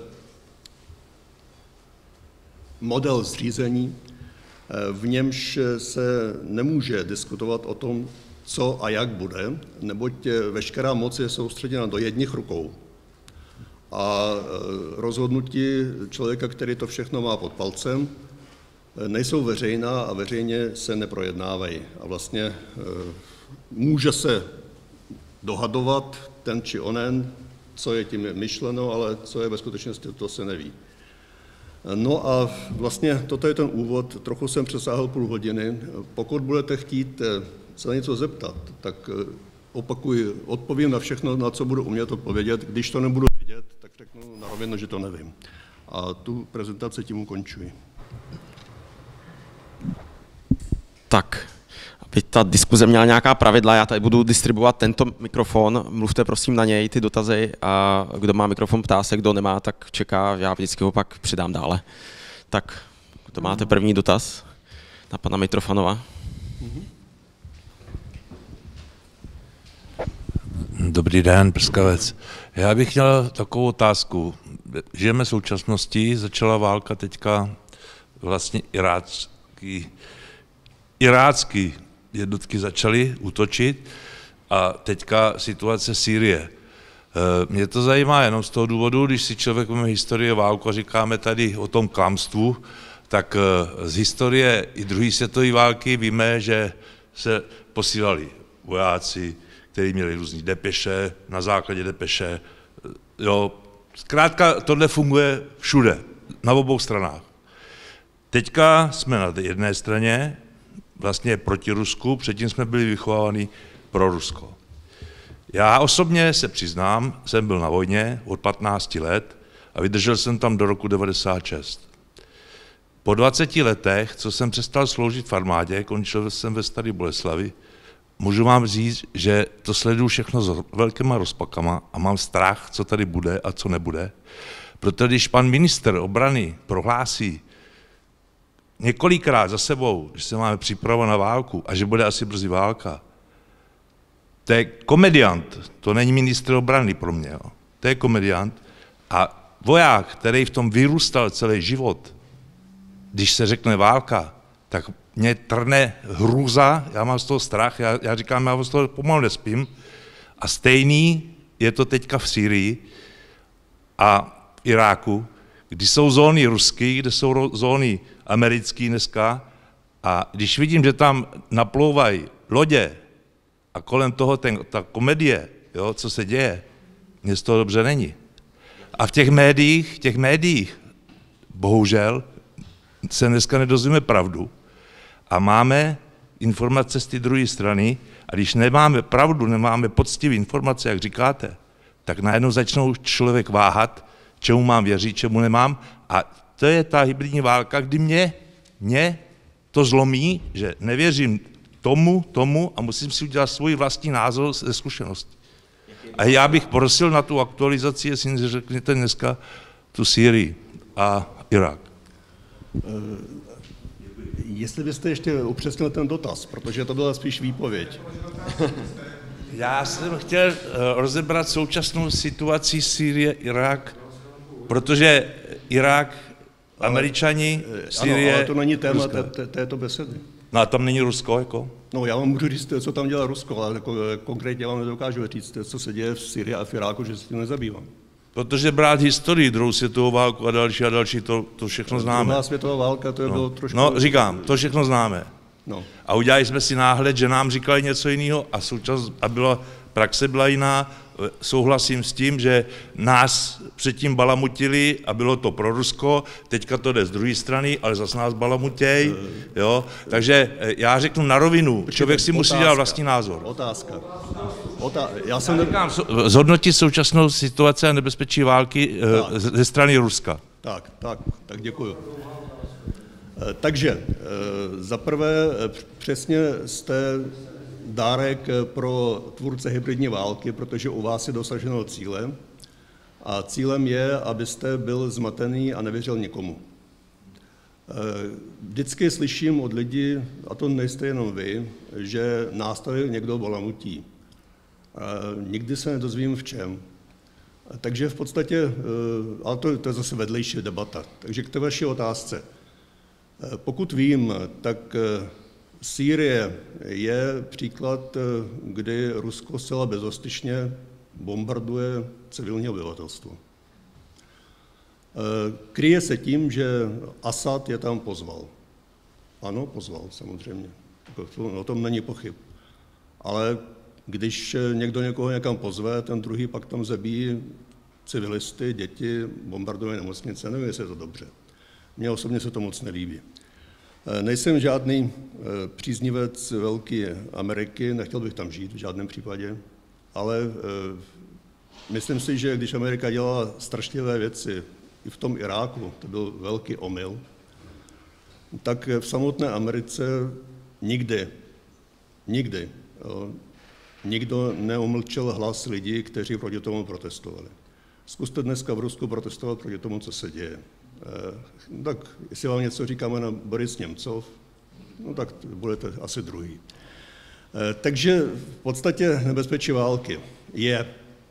model zřízení, v němž se nemůže diskutovat o tom, co a jak bude, neboť veškerá moc je soustředěna do jedních rukou. A rozhodnutí člověka, který to všechno má pod palcem, nejsou veřejná a veřejně se neprojednávají. A vlastně může se dohadovat ten či onen, co je tím myšleno, ale co je ve skutečnosti, to se neví. No a vlastně toto je ten úvod, trochu jsem přesáhl půl hodiny. Pokud budete chtít se na něco zeptat, tak opakuji, odpovím na všechno, na co budu umět odpovědět. Když to nebudu vědět, tak řeknu na rovinu, že to nevím. A tu prezentaci tím ukončuji. Tak, aby ta diskuze měla nějaká pravidla, já tady budu distribuovat tento mikrofon, mluvte prosím na něj ty dotazy a kdo má mikrofon ptá se, kdo nemá, tak čeká, já vždycky ho pak přidám dále. Tak, to máte první dotaz na pana Mitrofanova. Dobrý den, Prskavec. Já bych měl takovou otázku. Žijeme v současnosti, začala válka teďka vlastně irácký jednotky začaly útočit a teďka situace Sýrie. Mě to zajímá jenom z toho důvodu, když si člověk vezme historii válku a říkáme tady o tom klamstvu, tak z historie i druhé světové války víme, že se posílali vojáci, kteří měli různý depeše, na základě depeše. Jo. Zkrátka tohle funguje všude, na obou stranách. Teďka jsme na jedné straně, vlastně proti Rusku, předtím jsme byli vychováváni pro Rusko. Já osobně se přiznám, jsem byl na vojně od 15 let a vydržel jsem tam do roku 96. Po 20 letech, co jsem přestal sloužit v armádě, končil jsem ve Staré Boleslavi, můžu vám říct, že to sleduju všechno s velkýma rozpakama a mám strach, co tady bude a co nebude. Protože když pan ministr obrany prohlásí několikrát za sebou, že se máme připravovat na válku a že bude asi brzy válka, to je komediant, to není ministr obrany pro mě. Jo. To je komediant a voják, který v tom vyrůstal celý život, když se řekne válka, tak mě trne hrůza, já mám z toho strach, já říkám, já z toho pomalu nespím. A stejný je to teďka v Sýrii a Iráku, kdy jsou zóny ruské, kde jsou zóny americké dneska a když vidím, že tam naplouvají lodě a kolem toho ta komedie, jo, co se děje, mně z toho dobře není. A v těch médiích, bohužel, se dneska nedozvíme pravdu a máme informace z té druhé strany a když nemáme pravdu, nemáme poctivé informace, jak říkáte, tak najednou začnou člověk váhat, čemu mám věřit, čemu nemám a to je ta hybridní válka, kdy mě to zlomí, že nevěřím tomu a musím si udělat svůj vlastní názor ze zkušenosti. A já bych prosil na tu aktualizaci, jestli neřeknete dneska tu Sýrii a Irák. Jestli byste ještě upřesnil ten dotaz, protože to byla spíš výpověď. Já jsem chtěl rozebrat současnou situaci Sýrie, Irák, protože Irák, Američani, Sýrie... Ano, ale to není téma této besedy. No a tam není Rusko, jako? No já vám můžu říct, co tam dělá Rusko, ale konkrétně vám nedokážu říct, co se děje v Sýrii a v Iráku, že se tím nezabývám. Protože brát historii, druhou světovou válku a další, to všechno známe. Druhá světová válka, to je bylo trošku... No, říkám, to všechno známe. No. A udělali jsme si náhled, že nám říkali něco jiného a praxe byla jiná. Souhlasím s tím, že nás předtím balamutili a bylo to pro Rusko, teďka to jde z druhé strany, ale zase nás balamutěj, jo. Takže já řeknu na rovinu, člověk si musí dělat vlastní názor. Otázka. Já jsem říkám, zhodnotit současnou situaci a nebezpečí války ze strany Ruska. Tak děkuju. Takže zaprvé přesně jste dárek pro tvůrce hybridní války, protože u vás je dosaženo cíle a cílem je, abyste byl zmatený a nevěřil nikomu. Vždycky slyším od lidí, a to nejste jenom vy, že nás tady někdo balamutí. Nikdy se nedozvím v čem. Takže v podstatě, ale to je zase vedlejší debata. Takže k té vaší otázce. Pokud vím, tak Sýrie je příklad, kdy Rusko zcela bezostyšně bombarduje civilní obyvatelstvo. Kryje se tím, že Asad je tam pozval. Ano, pozval, samozřejmě. O tom není pochyb. Ale když někdo někoho někam pozve, ten druhý pak tam zabíjí civilisty, děti, bombarduje nemocnice, nevím, jestli je to dobře. Mně osobně se to moc nelíbí. Nejsem žádný příznivec velké Ameriky, nechtěl bych tam žít v žádném případě, ale myslím si, že když Amerika dělala strašlivé věci i v tom Iráku, to byl velký omyl, tak v samotné Americe nikdy nikdo neomlčel hlas lidí, kteří proti tomu protestovali. Zkuste dneska v Rusku protestovat proti tomu, co se děje. Tak jestli vám něco říkáme na Boris Němcov, no tak budete asi druhý. Takže v podstatě nebezpečí války je,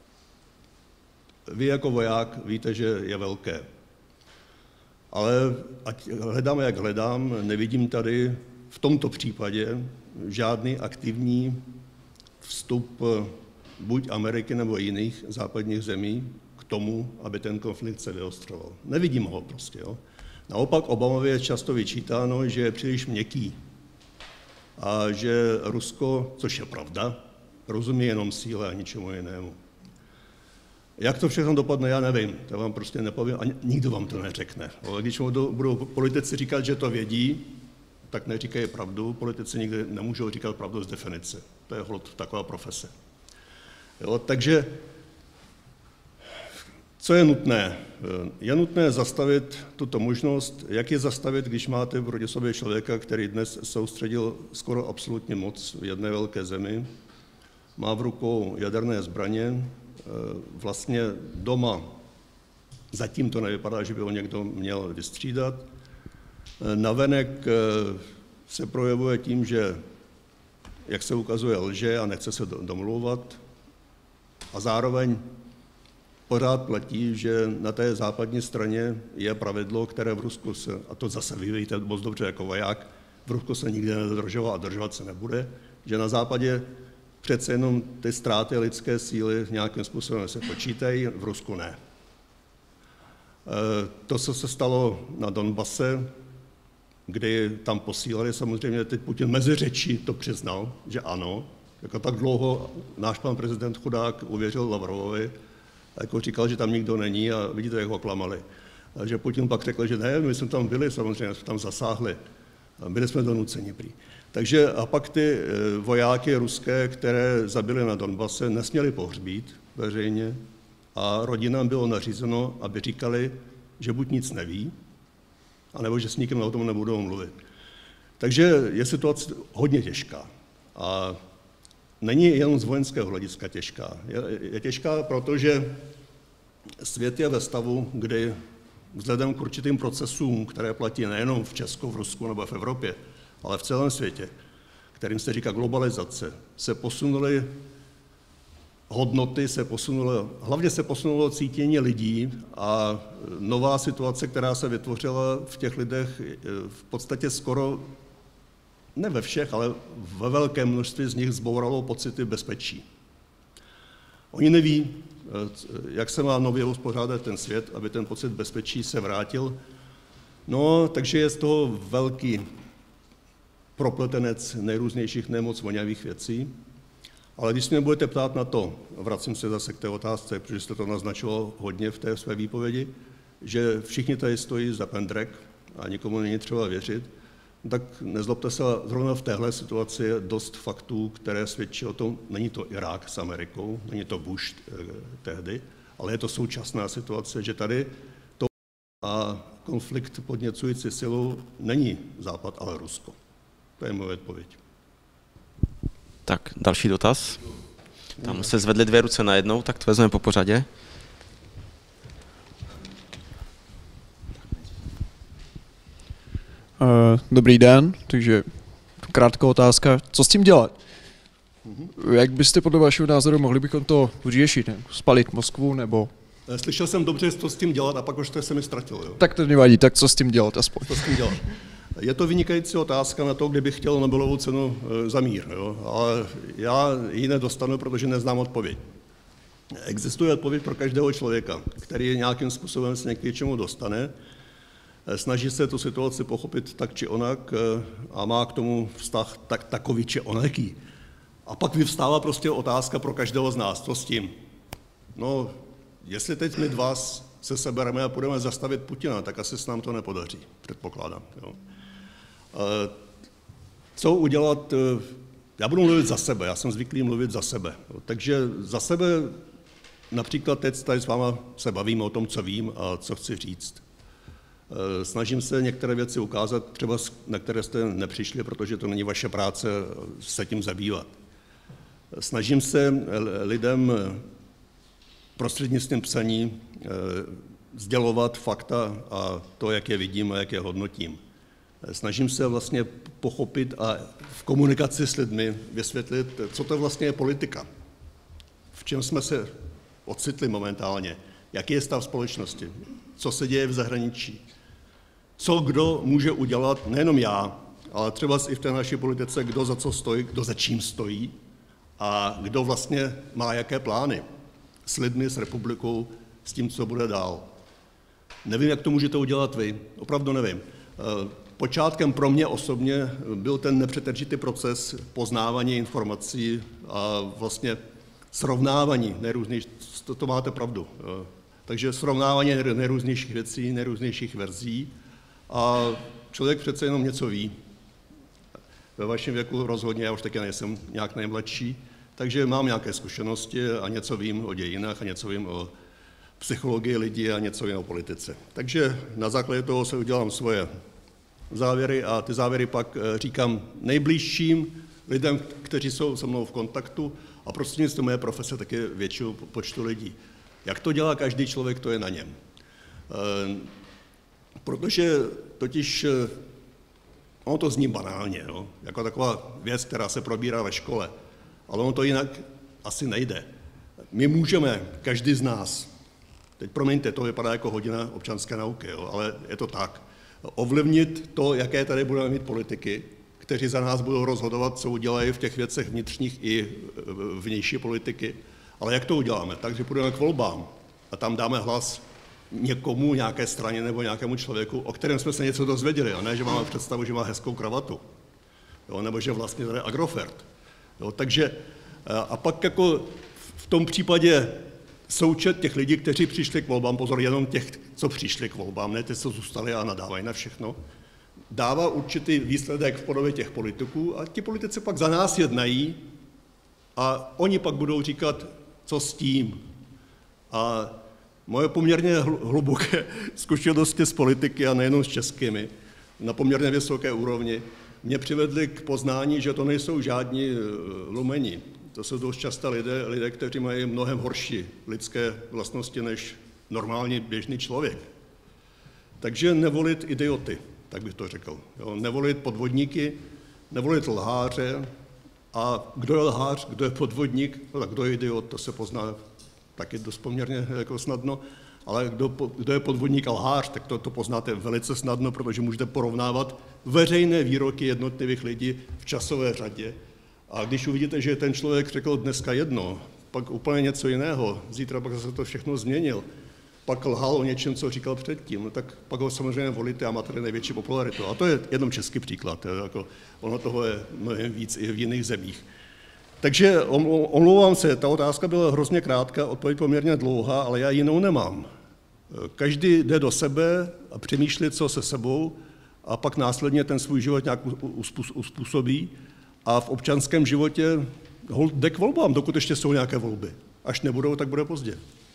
vy jako voják víte, že je velké. Ale ať hledáme, jak hledám, nevidím tady v tomto případě žádný aktivní vstup buď Ameriky nebo jiných západních zemí k tomu, aby ten konflikt se vyostroval. Nevidím ho prostě. Jo. Naopak Obamovi je často vyčítáno, že je příliš měkký a že Rusko, což je pravda, rozumí jenom síle a ničemu jinému. Jak to všechno dopadne, já nevím, to vám prostě nepovím a nikdo vám to neřekne. Ale když budou politici říkat, že to vědí, tak neříkají pravdu, politici nikdy nemůžou říkat pravdu z definice. To je holt taková profese. Jo, takže Co je nutné? Je nutné zastavit tuto možnost. Jak je zastavit, když máte proti sobě člověka, který dnes soustředil skoro absolutní moc v jedné velké zemi, má v rukou jaderné zbraně, vlastně doma zatím to nevypadá, že by ho někdo měl vystřídat. Navenek se projevuje tím, že, jak se ukazuje, lže a nechce se domlouvat. A zároveň pořád platí, že na té západní straně je pravidlo, které v Rusku se, a to zase vy víte moc dobře jako voják, v Rusku se nikdy nedodržoval a dodržovat se nebude, že na západě přece jenom ty ztráty lidské síly nějakým způsobem se počítají, v Rusku ne. To, co se stalo na Donbase, kdy tam posílali, samozřejmě teď Putin mezi řečí to přiznal, že ano, jako tak dlouho náš pan prezident chudák uvěřil Lavrovovi, jako říkal, že tam nikdo není a vidíte, jak ho klamali. A že Putin pak řekl, že ne, my jsme tam byli, samozřejmě jsme tam zasáhli, byli jsme donuceni prý. Takže a pak ty vojáky ruské, které zabili na Donbase, nesměli pohřbít veřejně a rodinám bylo nařízeno, aby říkali, že buď nic neví, anebo že s nikým o tom nebudou mluvit. Takže je situace hodně těžká. A není jenom z vojenského hlediska těžká. Je těžká, protože svět je ve stavu, kdy vzhledem k určitým procesům, které platí nejenom v Česku, v Rusku nebo v Evropě, ale v celém světě, kterým se říká globalizace, se posunuly hodnoty, hlavně se posunulo cítění lidí a nová situace, která se vytvořila v těch lidech, v podstatě skoro, ne ve všech, ale ve velkém množství z nich zbouralo pocity bezpečí. Oni neví, jak se má nově uspořádat ten svět, aby ten pocit bezpečí se vrátil. No, takže je z toho velký propletenec nejrůznějších nemoc voňavých věcí. Ale když se mě budete ptát na to, vracím se zase k té otázce, protože jste to naznačilo hodně v té své výpovědi, že všichni tady stojí za pendrek a nikomu není třeba věřit, tak nezlobte se, zrovna v téhle situaci je dost faktů, které svědčí o tom, není to Irák s Amerikou, není to Bush tehdy, ale je to současná situace, že tady to a konflikt podněcující silou není Západ, ale Rusko. To je moje odpověď. Tak, další dotaz. Tam se zvedly 2 ruce najednou, tak to vezmeme po pořadě. Dobrý den, takže krátká otázka. Co s tím dělat? Jak byste podle vašeho názoru mohli bychom to vyřešit? Spalit Moskvu nebo... Slyšel jsem dobře, co s tím dělat a pak už jste se mi ztratil. Jo? Tak to nevadí, tak co s tím dělat aspoň? Co s tím dělat? Je to vynikající otázka na to, kdybych chtěl Nobelovu cenu za mír, jo? Ale já ji nedostanu, protože neznám odpověď. Existuje odpověď pro každého člověka, který nějakým způsobem se k něčemu dostane, snaží se tu situaci pochopit tak či onak a má k tomu vztah takový či onaký. A pak vyvstává prostě otázka pro každého z nás, co s tím. No, jestli teď my dva se sebereme a půjdeme zastavit Putina, tak asi se nám to nepodaří, předpokládám. Jo. Co udělat? Já budu mluvit za sebe, já jsem zvyklý mluvit za sebe. Takže za sebe například teď tady s váma se bavím o tom, co vím a co chci říct. Snažím se některé věci ukázat, třeba na které jste nepřišli, protože to není vaše práce se tím zabývat. Snažím se lidem prostřednictvím psaní sdělovat fakta a to, jak je vidím a jak je hodnotím. Snažím se vlastně pochopit a v komunikaci s lidmi vysvětlit, co to vlastně je politika. V čem jsme se ocitli momentálně, jaký je stav společnosti, co se děje v zahraničí, co kdo může udělat, nejenom já, ale třeba i v té naší politice, kdo za co stojí, kdo za čím stojí a kdo vlastně má jaké plány s lidmi, s republikou, s tím, co bude dál. Nevím, jak to můžete udělat vy, opravdu nevím. Počátkem pro mě osobně byl ten nepřetržitý proces poznávání informací a vlastně srovnávání nejrůznějších, to máte pravdu, takže srovnávání nejrůznějších věcí, nejrůznějších verzí a člověk přece jenom něco ví. Ve vašem věku rozhodně, já už taky nejsem nějak nejmladší, takže mám nějaké zkušenosti a něco vím o dějinách a něco vím o psychologii lidí a něco jiného o politice. Takže na základě toho se udělám svoje závěry a ty závěry pak říkám nejbližším lidem, kteří jsou se mnou v kontaktu a prostřednictvím mé profese taky většího počtu lidí. Jak to dělá každý člověk, to je na něm. Protože totiž ono to zní banálně, no? Jako taková věc, která se probírá ve škole, ale ono to jinak asi nejde. My můžeme, každý z nás, teď promiňte, to vypadá jako hodina občanské nauky, jo, ale je to tak, ovlivnit to, jaké tady budeme mít politiky, kteří za nás budou rozhodovat, co udělají v těch věcech vnitřních i vnější politiky. Ale jak to uděláme? Takže půjdeme k volbám a tam dáme hlas někomu, nějaké straně nebo nějakému člověku, o kterém jsme se něco dozvěděli, a ne, že máme představu, že má hezkou kravatu, jo, nebo že vlastně tady je Agrofert. Jo, takže a pak jako v tom případě součet těch lidí, kteří přišli k volbám, pozor, jenom těch, co přišli k volbám, ne ty, co zůstali a nadávají na všechno, dává určitý výsledek v podobě těch politiků a ti politici pak za nás jednají a oni pak budou říkat, co s tím. A moje poměrně hluboké zkušenosti z politiky, a nejenom s českými, na poměrně vysoké úrovni, mě přivedly k poznání, že to nejsou žádní lumeni. To jsou dost často lidé, kteří mají mnohem horší lidské vlastnosti než normální běžný člověk. Takže nevolit idioty, tak bych to řekl. Jo, nevolit podvodníky, nevolit lháře. A kdo je lhář, kdo je podvodník, no tak kdo je idiot, to se pozná taky dost poměrně jako snadno. Ale kdo je podvodník a lhář, tak to poznáte velice snadno, protože můžete porovnávat veřejné výroky jednotlivých lidí v časové řadě. A když uvidíte, že ten člověk řekl dneska jedno, pak úplně něco jiného, zítra pak se to všechno změnil, pak lhal o něčem, co říkal předtím, no tak pak ho samozřejmě volíte a máte největší popularitu. A to je jenom český příklad, jako ono toho je mnohem víc i v jiných zemích. Takže omlouvám se, ta otázka byla hrozně krátká, odpověď poměrně dlouhá, ale já jinou nemám. Každý jde do sebe a přemýšlí, co se sebou, a pak následně ten svůj život nějak uspůsobí. A v občanském životě jde k volbám, dokud ještě jsou nějaké volby. Až nebudou, tak bude pozdě.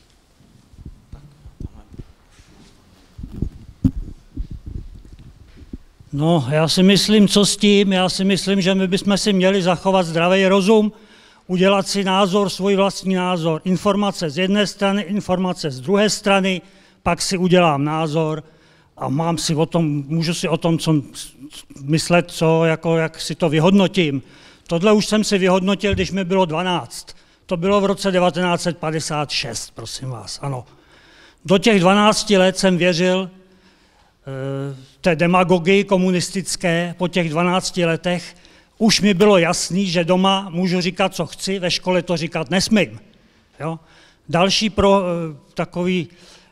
No, já si myslím, co s tím, já si myslím, že my bychom si měli zachovat zdravý rozum, udělat si názor, svůj vlastní názor, informace z jedné strany, informace z druhé strany, pak si udělám názor a můžu si o tom co myslet, jak si to vyhodnotím. Tohle už jsem si vyhodnotil, když mi bylo 12. To bylo v roce 1956, prosím vás, ano. Do těch 12 let jsem věřil té demagogii komunistické. Po těch 12 letech už mi bylo jasný, že doma můžu říkat, co chci, ve škole to říkat nesmím. Jo? Další takový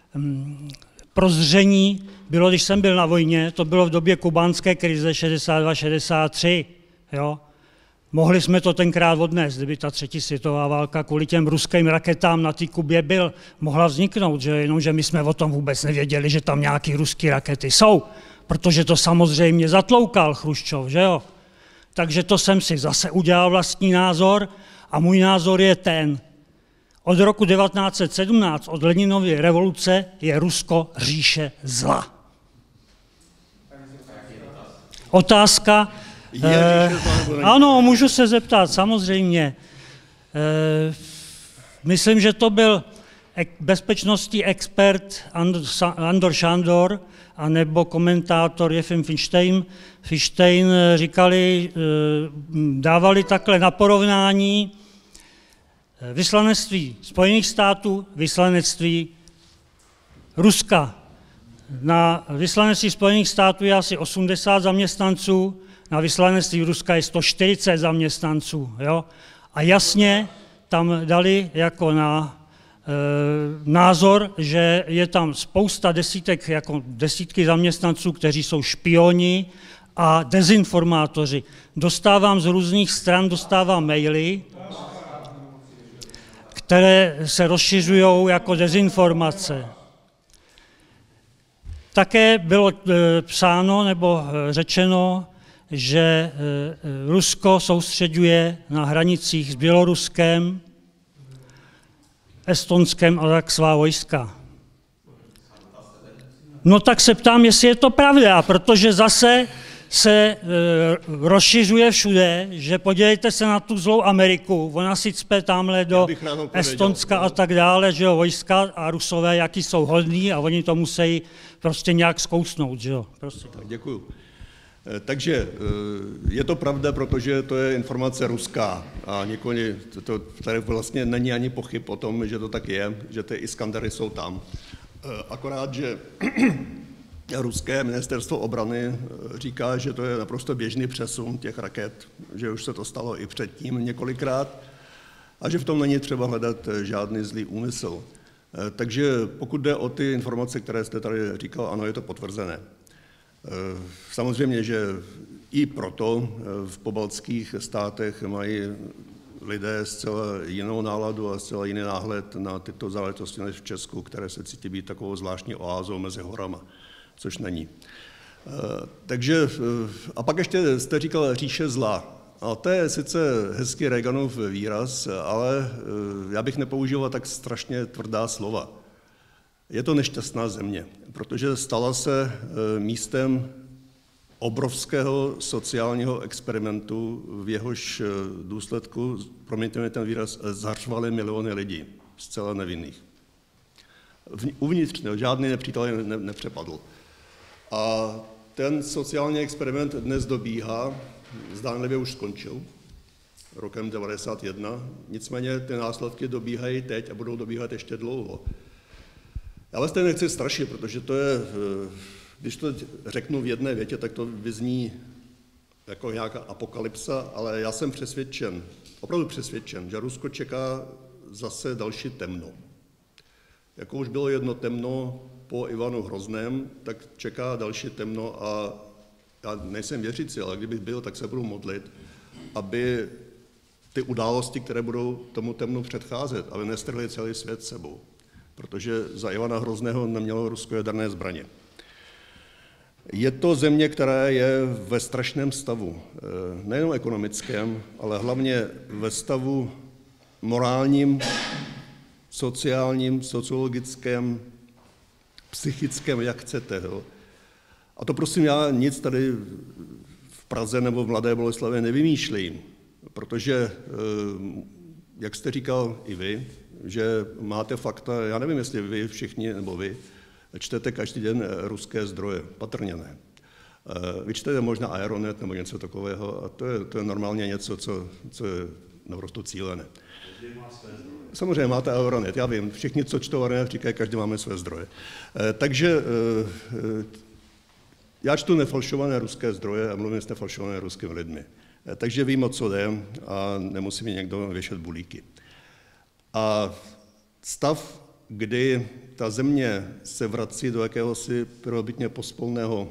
prozření bylo, když jsem byl na vojně, to bylo v době kubánské krize 62-63. Jo? Mohli jsme to tenkrát odnést, kdyby ta třetí světová válka kvůli těm ruským raketám na té Kubě mohla vzniknout, že jenomže my jsme o tom vůbec nevěděli, že tam nějaké ruské rakety jsou, protože to samozřejmě zatloukal Chruščov, že jo. Takže to jsem si zase udělal vlastní názor a můj názor je ten. Od roku 1917, od Leninovy revoluce, je Rusko říše zla. Otázka. Ano, můžu se zeptat, samozřejmě. Myslím, že to byl bezpečnostní expert Andor Šandor anebo komentátor Jefim Feinstein říkali, dávali takhle na porovnání vyslanectví Spojených států, vyslanectví Ruska. Na vyslanectví Spojených států je asi 80 zaměstnanců, na vyslanectví Ruska je 140 zaměstnanců. Jo? A jasně tam dali jako na názor, že je tam spousta desítky zaměstnanců, kteří jsou špioni a dezinformátoři. Dostávám z různých stran, maily, které se rozšiřují jako dezinformace. Také bylo psáno nebo řečeno, že Rusko soustřeďuje na hranicích s Běloruskem, Estonskem a tak svá vojska. No tak se ptám, jestli je to pravda, protože zase se rozšiřuje všude, že podívejte se na tu zlou Ameriku, ona si cpe tamhle do Estonska a tak dále, že jo, vojska a Rusové, jaký jsou hodní a oni to musí prostě nějak zkousnout, že jo. Prosím. Tak, děkuju. Takže je to pravda, protože to je informace ruská a nikoli, tady vlastně není ani pochyb o tom, že to tak je, že ty Iskandery jsou tam. Akorát, že ruské ministerstvo obrany říká, že to je naprosto běžný přesun těch raket, že už se to stalo i předtím několikrát a že v tom není třeba hledat žádný zlý úmysl. Takže pokud jde o ty informace, které jste tady říkal, ano, je to potvrzené. Samozřejmě, že i proto v pobaltských státech mají lidé zcela jinou náladu a zcela jiný náhled na tyto záležitosti než v Česku, které se cítí být takovou zvláštní oázou mezi horama, což není. Takže, a pak ještě jste říkal říše zla. A to je sice hezký Reaganův výraz, ale já bych nepoužíval tak strašně tvrdá slova. Je to nešťastná země, protože stala se místem obrovského sociálního experimentu, v jehož důsledku, promiňte mi ten výraz, zařvaly miliony lidí, zcela nevinných. Uvnitř žádný nepřítel nepřepadl. A ten sociální experiment dnes dobíhá, zdánlivě už skončil, rokem 1991, nicméně ty následky dobíhají teď a budou dobíhat ještě dlouho. Já vás tady nechci strašit, protože to je, když to řeknu v jedné větě, tak to vyzní jako nějaká apokalypsa, ale já jsem přesvědčen, opravdu přesvědčen, že Rusko čeká zase další temno. Jako už bylo jedno temno po Ivanu Hrozném, tak čeká další temno a já nejsem věřící, ale kdybych byl, tak se budu modlit, aby ty události, které budou tomu temnu předcházet, aby nestrhly celý svět sebou. Protože za Ivana Hrozného nemělo Rusko jaderné zbraně. Je to země, která je ve strašném stavu, nejen ekonomickém, ale hlavně ve stavu morálním, sociálním, sociologickém, psychickém, jak chcete. A to prosím já nic tady v Praze nebo v Mladé Boleslavi nevymýšlím, protože, jak jste říkal i vy, že máte fakta, já nevím, jestli vy všichni, nebo vy, čtete každý den ruské zdroje, patrně ne. Vy čtete možná Aeronet nebo něco takového a to je normálně něco, co je naprosto cílené. Samozřejmě máte Aeronet, já vím, všichni, co čtou Aeronet, říkají, každý máme své zdroje. Takže já čtu nefalšované ruské zdroje a mluvím s nefalšované ruskými lidmi. Takže vím, o co jde a nemusí mi někdo věšet bulíky. A stav, kdy ta země se vrací do jakéhosi prvobitně pospolného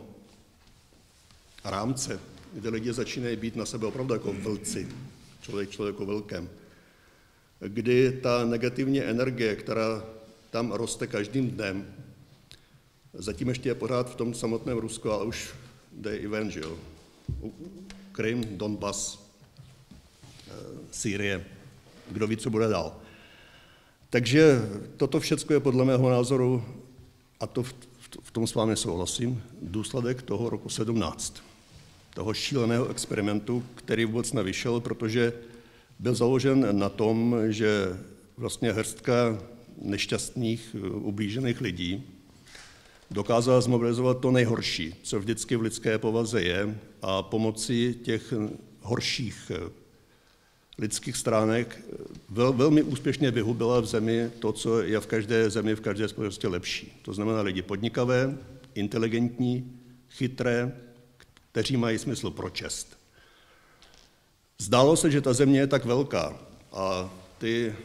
rámce, kde lidi začínají být na sebe opravdu jako vlci, člověku vlkem, kdy ta negativní energie, která tam roste každým dnem, zatím ještě je pořád v tom samotném Rusku, ale už jde i ven, že jo. Krym, Donbas, Sýrie, kdo ví, co bude dál. Takže toto všechno je podle mého názoru, a to v tom s vámi souhlasím, důsledek toho roku 17. Toho šíleného experimentu, který vůbec nevyšel, protože byl založen na tom, že vlastně hrstka nešťastných, ublížených lidí dokázala zmobilizovat to nejhorší, co vždycky v lidské povaze je, a pomocí těch horších lidských stránek velmi úspěšně vyhubila v zemi to, co je v každé zemi, v každé společnosti lepší. To znamená lidi podnikavé, inteligentní, chytré, kteří mají smysl pro čest. Zdálo se, že ta země je tak velká a ty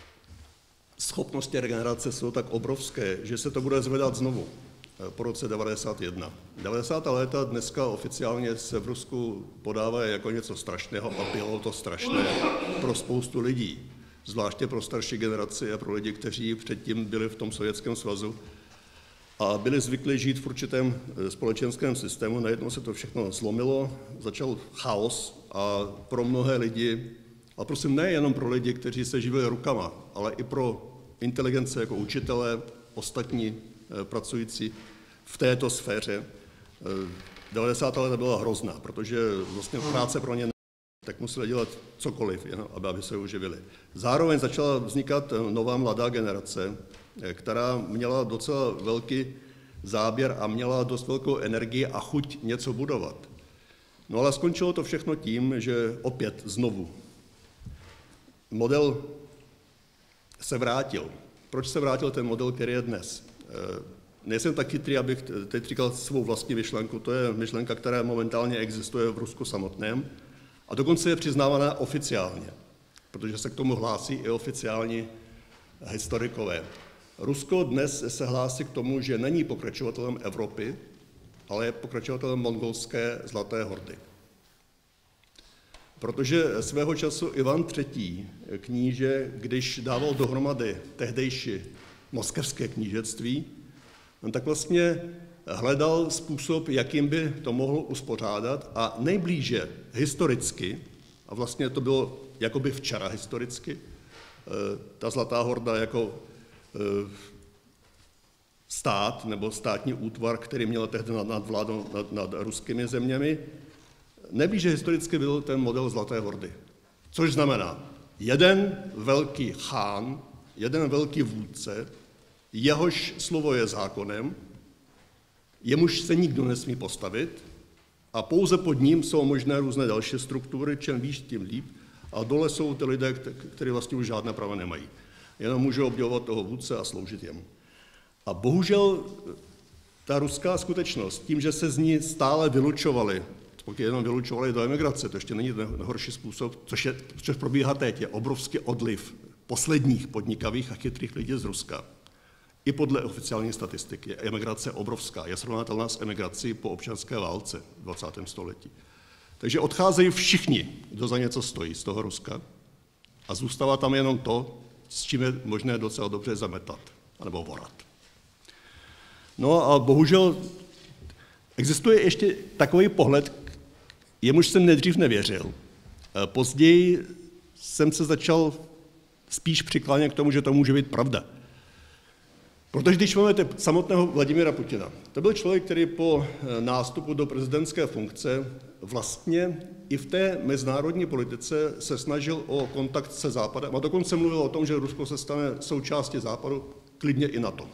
schopnosti regenerace jsou tak obrovské, že se to bude zvedat znovu po roce 1991. 90. léta dneska oficiálně se v Rusku podávají jako něco strašného a bylo to strašné pro spoustu lidí, zvláště pro starší generaci a pro lidi, kteří předtím byli v tom Sovětském svazu a byli zvyklí žít v určitém společenském systému. Najednou se to všechno zlomilo, začal chaos a pro mnohé lidi, a prosím nejenom pro lidi, kteří se živili rukama, ale i pro inteligence jako učitelé, ostatní pracující, v této sféře. 90. léta byla hrozná, protože vlastně práce pro ně tak museli dělat cokoliv, aby se uživili. Zároveň začala vznikat nová mladá generace, která měla docela velký záběr a měla dost velkou energii a chuť něco budovat. No ale skončilo to všechno tím, že opět znovu model se vrátil. Proč se vrátil ten model, který je dnes? Nejsem tak chytrý, abych teď říkal svou vlastní myšlenku, to je myšlenka, která momentálně existuje v Rusku samotném a dokonce je přiznávaná oficiálně, protože se k tomu hlásí i oficiální historikové. Rusko dnes se hlásí k tomu, že není pokračovatelem Evropy, ale je pokračovatelem mongolské Zlaté hordy. Protože svého času Ivan III. Kníže, když dával dohromady tehdejší moskevské knížectví, tak vlastně hledal způsob, jakým by to mohl uspořádat a nejblíže historicky, a vlastně to bylo jakoby včera historicky, ta Zlatá horda jako stát nebo státní útvar, který měl tehdy nadvládu nad ruskými zeměmi, nejblíže historicky byl ten model Zlaté hordy. Což znamená, jeden velký chán, jeden velký vůdce, jehož slovo je zákonem, jemuž se nikdo nesmí postavit a pouze pod ním jsou možné různé další struktury, čím výš, tím líp, a dole jsou ty lidé, kteří vlastně už žádné práva nemají. Jenom můžou obdivovat toho vůdce a sloužit jemu. A bohužel ta ruská skutečnost, tím, že se z ní stále vylučovali, pokud jenom vylučovali do emigrace, to ještě není ten horší způsob, což probíhá teď, je obrovský odliv posledních podnikavých a chytrých lidí z Ruska. I podle oficiální statistiky je emigrace obrovská, je srovnatelná s emigrací po občanské válce v 20. století. Takže odcházejí všichni, kdo za něco stojí z toho Ruska a zůstává tam jenom to, s čím je možné docela dobře zametat, anebo vorat. No a bohužel existuje ještě takový pohled, jemuž jsem nejdřív nevěřil. Později jsem se začal spíš přiklánět k tomu, že to může být pravda. Protože když máme samotného Vladimira Putina, to byl člověk, který po nástupu do prezidentské funkce vlastně i v té mezinárodní politice se snažil o kontakt se Západem a dokonce mluvil o tom, že Rusko se stane součástí Západu, klidně i NATO.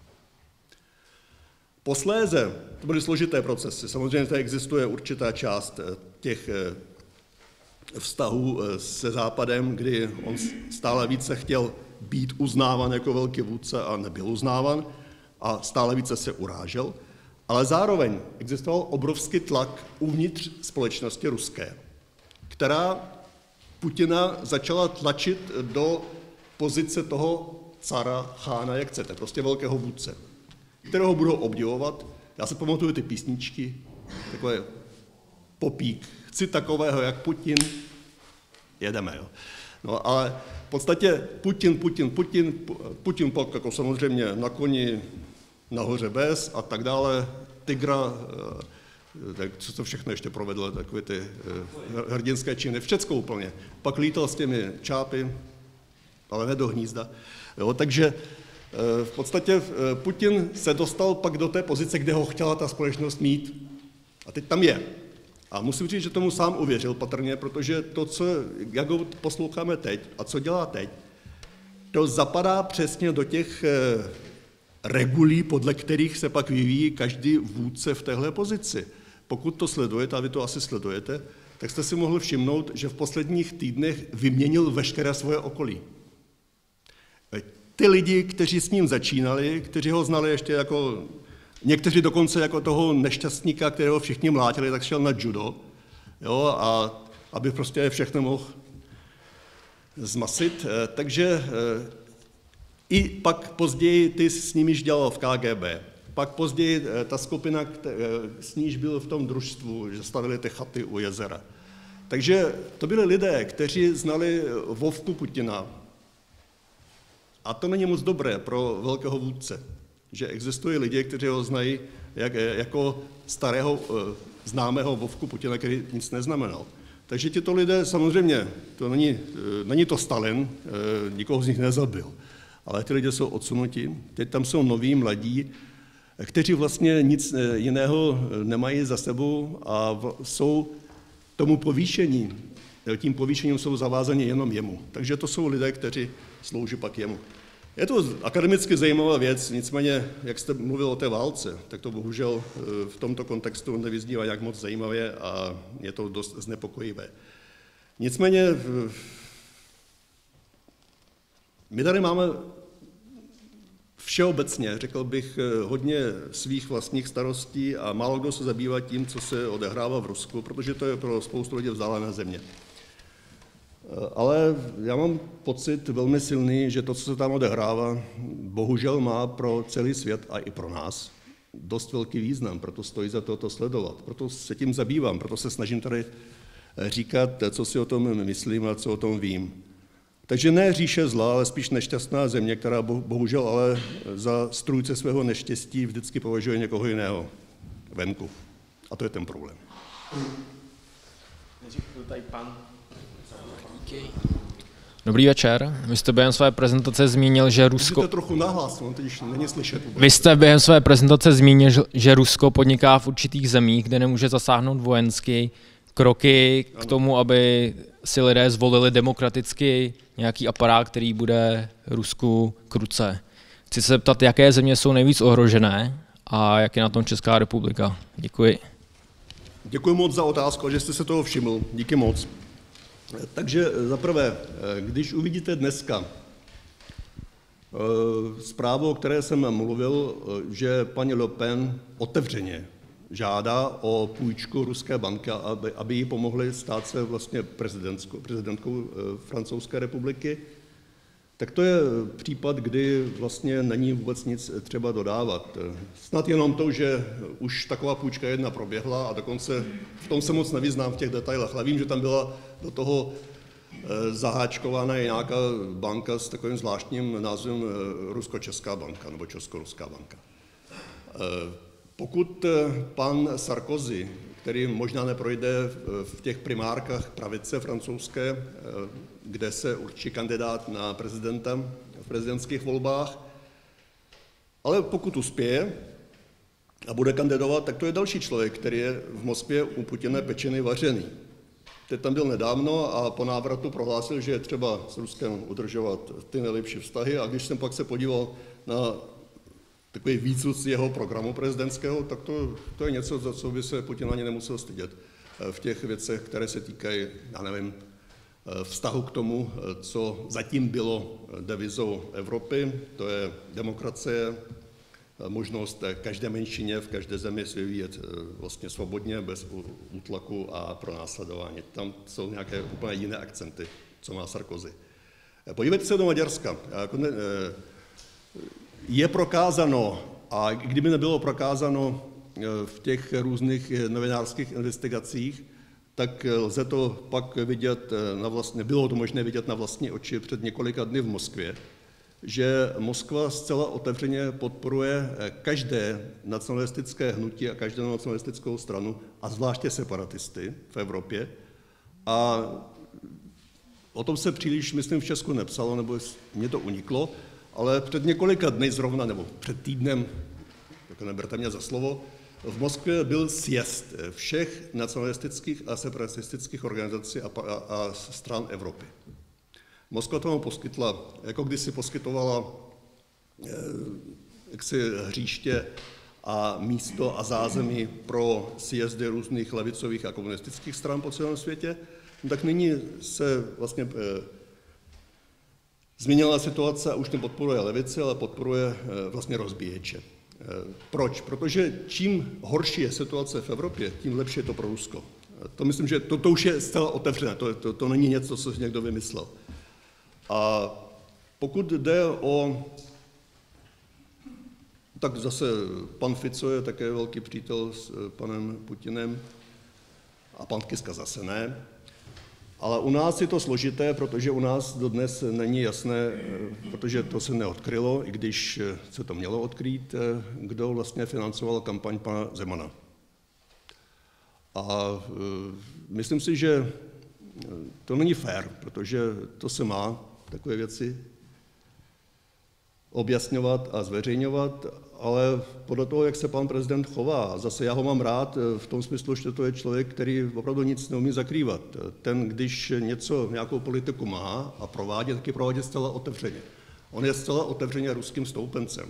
Posléze, to byly složité procesy, samozřejmě tady existuje určitá část těch vztahů se Západem, kdy on stále více chtěl být uznáván jako velký vůdce a nebyl uznáván a stále více se urážel, ale zároveň existoval obrovský tlak uvnitř společnosti ruské, která Putina začala tlačit do pozice toho cara, chána, jak chcete, prostě velkého vůdce, kterého budou obdivovat. Já si pamatuju ty písničky, takové popík, chci takového jak Putin, jedeme, jo. No ale v podstatě Putin pak jako samozřejmě na koni nahoře bez a tak dále, tygra, tak co to všechno ještě provedlo, takové ty hrdinské činy, všecko úplně. Pak lítal s těmi čápy, ale ne do hnízda. Jo, takže v podstatě Putin se dostal pak do té pozice, kde ho chtěla ta společnost mít. A teď tam je. A musím říct, že tomu sám uvěřil patrně, protože to, jak ho posloucháme teď a co dělá teď, to zapadá přesně do těch regulí, podle kterých se pak vyvíjí každý vůdce v téhle pozici. Pokud to sledujete, a vy to asi sledujete, tak jste si mohli všimnout, že v posledních týdnech vyměnil veškeré svoje okolí. Ty lidi, kteří s ním začínali, kteří ho znali ještě jako, někteří dokonce jako toho nešťastníka, kterého všichni mlátili, tak šel na judo, jo, a aby prostě všechno mohl zmasit. Takže i pak později ty s nimiž dělal v KGB. Pak později ta skupina, s níž byl v tom družstvu, že stavili ty chaty u jezera. Takže to byli lidé, kteří znali Vovku Putina. A to není moc dobré pro velkého vůdce, že existují lidi, kteří ho znají jako starého známého Vovku Putina, který nic neznamenal. Takže tito lidé samozřejmě, to není to Stalin, nikoho z nich nezabil, ale ty lidé jsou odsunuti. Teď tam jsou noví, mladí, kteří vlastně nic jiného nemají za sebou a jsou tím povýšením jsou zavázaní jenom jemu. Takže to jsou lidé, kteří slouží pak jemu. Je to akademicky zajímavá věc, nicméně, jak jste mluvil o té válce, tak to bohužel v tomto kontextu nevyznívá jak moc zajímavě a je to dost znepokojivé. Nicméně my tady máme všeobecně, řekl bych, hodně svých vlastních starostí a málo kdo se zabývá tím, co se odehrává v Rusku, protože to je pro spoustu lidí vzdálená země. Ale já mám pocit velmi silný, že to, co se tam odehrává, bohužel má pro celý svět a i pro nás dost velký význam, proto stojí za to sledovat, proto se tím zabývám, proto se snažím tady říkat, co si o tom myslím a co o tom vím. Takže ne říše zla, ale spíš nešťastná země, která bohužel ale za strůjce svého neštěstí vždycky považuje někoho jiného venku. A to je ten problém. Dobrý večer. Vy jste během své prezentace zmínil, že Rusko... Můžete trochu nahlas, on teď není slyšet. Vy jste během své prezentace zmínil, že Rusko podniká v určitých zemích, kde nemůže zasáhnout vojensky, kroky k tomu, aby si lidé zvolili demokraticky nějaký aparát, který bude Rusku k ruce. Chci se zeptat, jaké země jsou nejvíc ohrožené a jak je na tom Česká republika. Děkuji. Děkuji moc za otázku, že jste se toho všiml. Díky moc. Takže zaprvé, když uvidíte dneska zprávu, o které jsem mluvil, že paní Le Pen otevřeně žádá o půjčku ruské banky, aby jí pomohli stát se vlastně prezidentkou Francouzské republiky, tak to je případ, kdy vlastně není vůbec nic třeba dodávat. Snad jenom to, že už taková půjčka jedna proběhla a dokonce v tom se moc nevyznám v těch detailech, ale vím, že tam byla do toho zaháčkována nějaká banka s takovým zvláštním názvem Rusko-Česká banka nebo Česko-Ruská banka. Pokud pan Sarkozy, který možná neprojde v těch primárkách pravice francouzské, kde se určí kandidát na prezidenta v prezidentských volbách, ale pokud uspěje a bude kandidovat, tak to je další člověk, který je v Moskvě u Putina pečený vařený. Teď tam byl nedávno a po návratu prohlásil, že je třeba s Ruskem udržovat ty nejlepší vztahy a když jsem pak se podíval na takový výcud jeho programu prezidentského, tak to je něco, za co by se Putin ani nemusel stydět v těch věcech, které se týkají, já nevím, vztahu k tomu, co zatím bylo devizou Evropy, to je demokracie, možnost každé menšině v každé zemi se vyvíjet vlastně svobodně, bez útlaku a pronásledování. Tam jsou nějaké úplně jiné akcenty, co má Sarkozy. Podívejte se do Maďarska. Je prokázáno, a kdyby nebylo prokázáno v těch různých novinářských investigacích, tak lze to pak vidět bylo to možné vidět na vlastní oči před několika dny v Moskvě, že Moskva zcela otevřeně podporuje každé nacionalistické hnutí a každou nacionalistickou stranu, a zvláště separatisty v Evropě. A o tom se příliš, myslím, v Česku nepsalo, nebo mě to uniklo, ale před několika dny zrovna, nebo před týdnem, tak neberte mě za slovo, v Moskvě byl sjezd všech nacionalistických a separatistických organizací a stran Evropy. Moskva tomu poskytla, jako kdysi poskytovala jaksi hříště a místo a zázemí pro sjezdy různých levicových a komunistických stran po celém světě, tak nyní se vlastně změnila situace a už nepodporuje levici, ale podporuje vlastně rozbíječe. Proč? Protože čím horší je situace v Evropě, tím lepší je to pro Rusko. To myslím, že to už je zcela otevřené, to není něco, co si někdo vymyslel. A pokud jde o... Tak zase pan Fico je také velký přítel s panem Putinem a pan Kiska zase ne. Ale u nás je to složité, protože u nás dodnes není jasné, protože to se neodkrylo, i když se to mělo odkrýt, kdo vlastně financoval kampaň pana Zemana. A myslím si, že to není fér, protože to se má, takové věci. objasňovat a zveřejňovat, ale podle toho, jak se pan prezident chová, zase já ho mám rád v tom smyslu, že to je člověk, který opravdu nic neumí zakrývat. Ten, když nějakou politiku má a provádí, tak ji provádí zcela otevřeně. On je zcela otevřeně ruským stoupencem.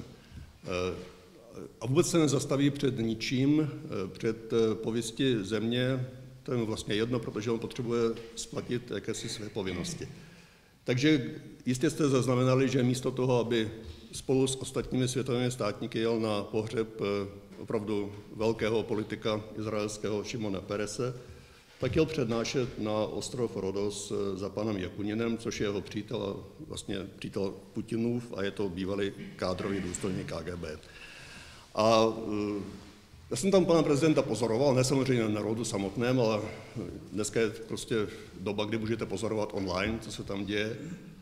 A vůbec se nezastaví před ničím, před pověstí země, to je mu vlastně jedno, protože on potřebuje splatit jakési své povinnosti. Takže jistě jste zaznamenali, že místo toho, aby spolu s ostatními světovými státníky jel na pohřeb opravdu velkého politika izraelského Šimona Perese, tak jel přednášet na ostrov Rodos za panem Jakuninem, což je jeho přítel a vlastně přítel Putinův a je to bývalý kádrový důstojník KGB. A já jsem tam pana prezidenta pozoroval, ne samozřejmě na Rodu samotném, ale dneska je prostě doba, kdy můžete pozorovat online, co se tam děje.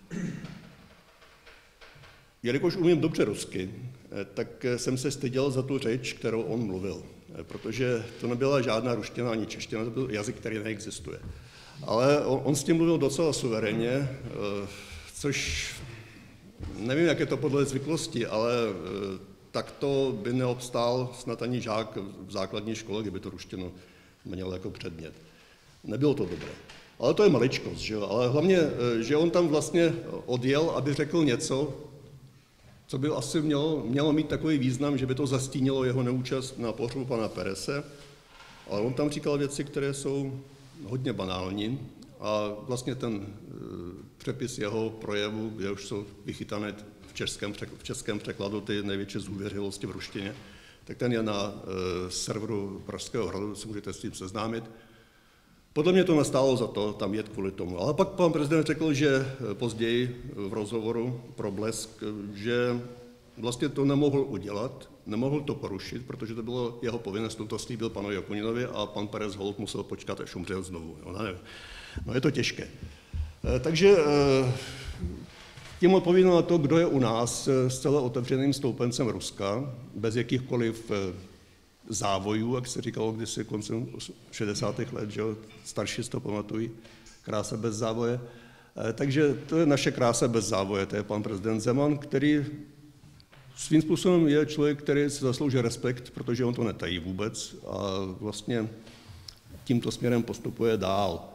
Jelikož umím dobře rusky, tak jsem se styděl za tu řeč, kterou on mluvil, protože to nebyla žádná ruština ani čeština, to byl jazyk, který neexistuje. Ale on s tím mluvil docela suverénně, což nevím, jak je to podle zvyklosti, ale takto by neobstál snad ani žák v základní škole, kdyby to ruštinu měl jako předmět. Nebylo to dobré. Ale to je maličkost, že jo? Ale hlavně, že on tam vlastně odjel, aby řekl něco, co by asi mělo mít takový význam, že by to zastínilo jeho neúčast na pohřbu pana Perese, ale on tam říkal věci, které jsou hodně banální a vlastně ten přepis jeho projevu, kde už jsou vychytané v českém překladu ty největší zhůvěřilosti v ruštině, tak ten je na serveru Pražského hradu, si můžete s tím seznámit. Podle mě to nestálo za to tam jet kvůli tomu. Ale pak pan prezident řekl, že později v rozhovoru pro Blesk, že vlastně to nemohl udělat, nemohl to porušit, protože to bylo jeho povinnost, to slíbil panu Jakuninovi a pan Perez holt musel počkat, až umřel znovu. No je to těžké. Takže tím odpovídám na to, kdo je u nás zcela otevřeným stoupencem Ruska, bez jakýchkoliv závojů, jak se říkalo kdysi koncem 60. let, že starší to pamatují, krása bez závoje. Takže to je naše krása bez závoje, to je pan prezident Zeman, který svým způsobem je člověk, který si zaslouží respekt, protože on to netají vůbec a vlastně tímto směrem postupuje dál.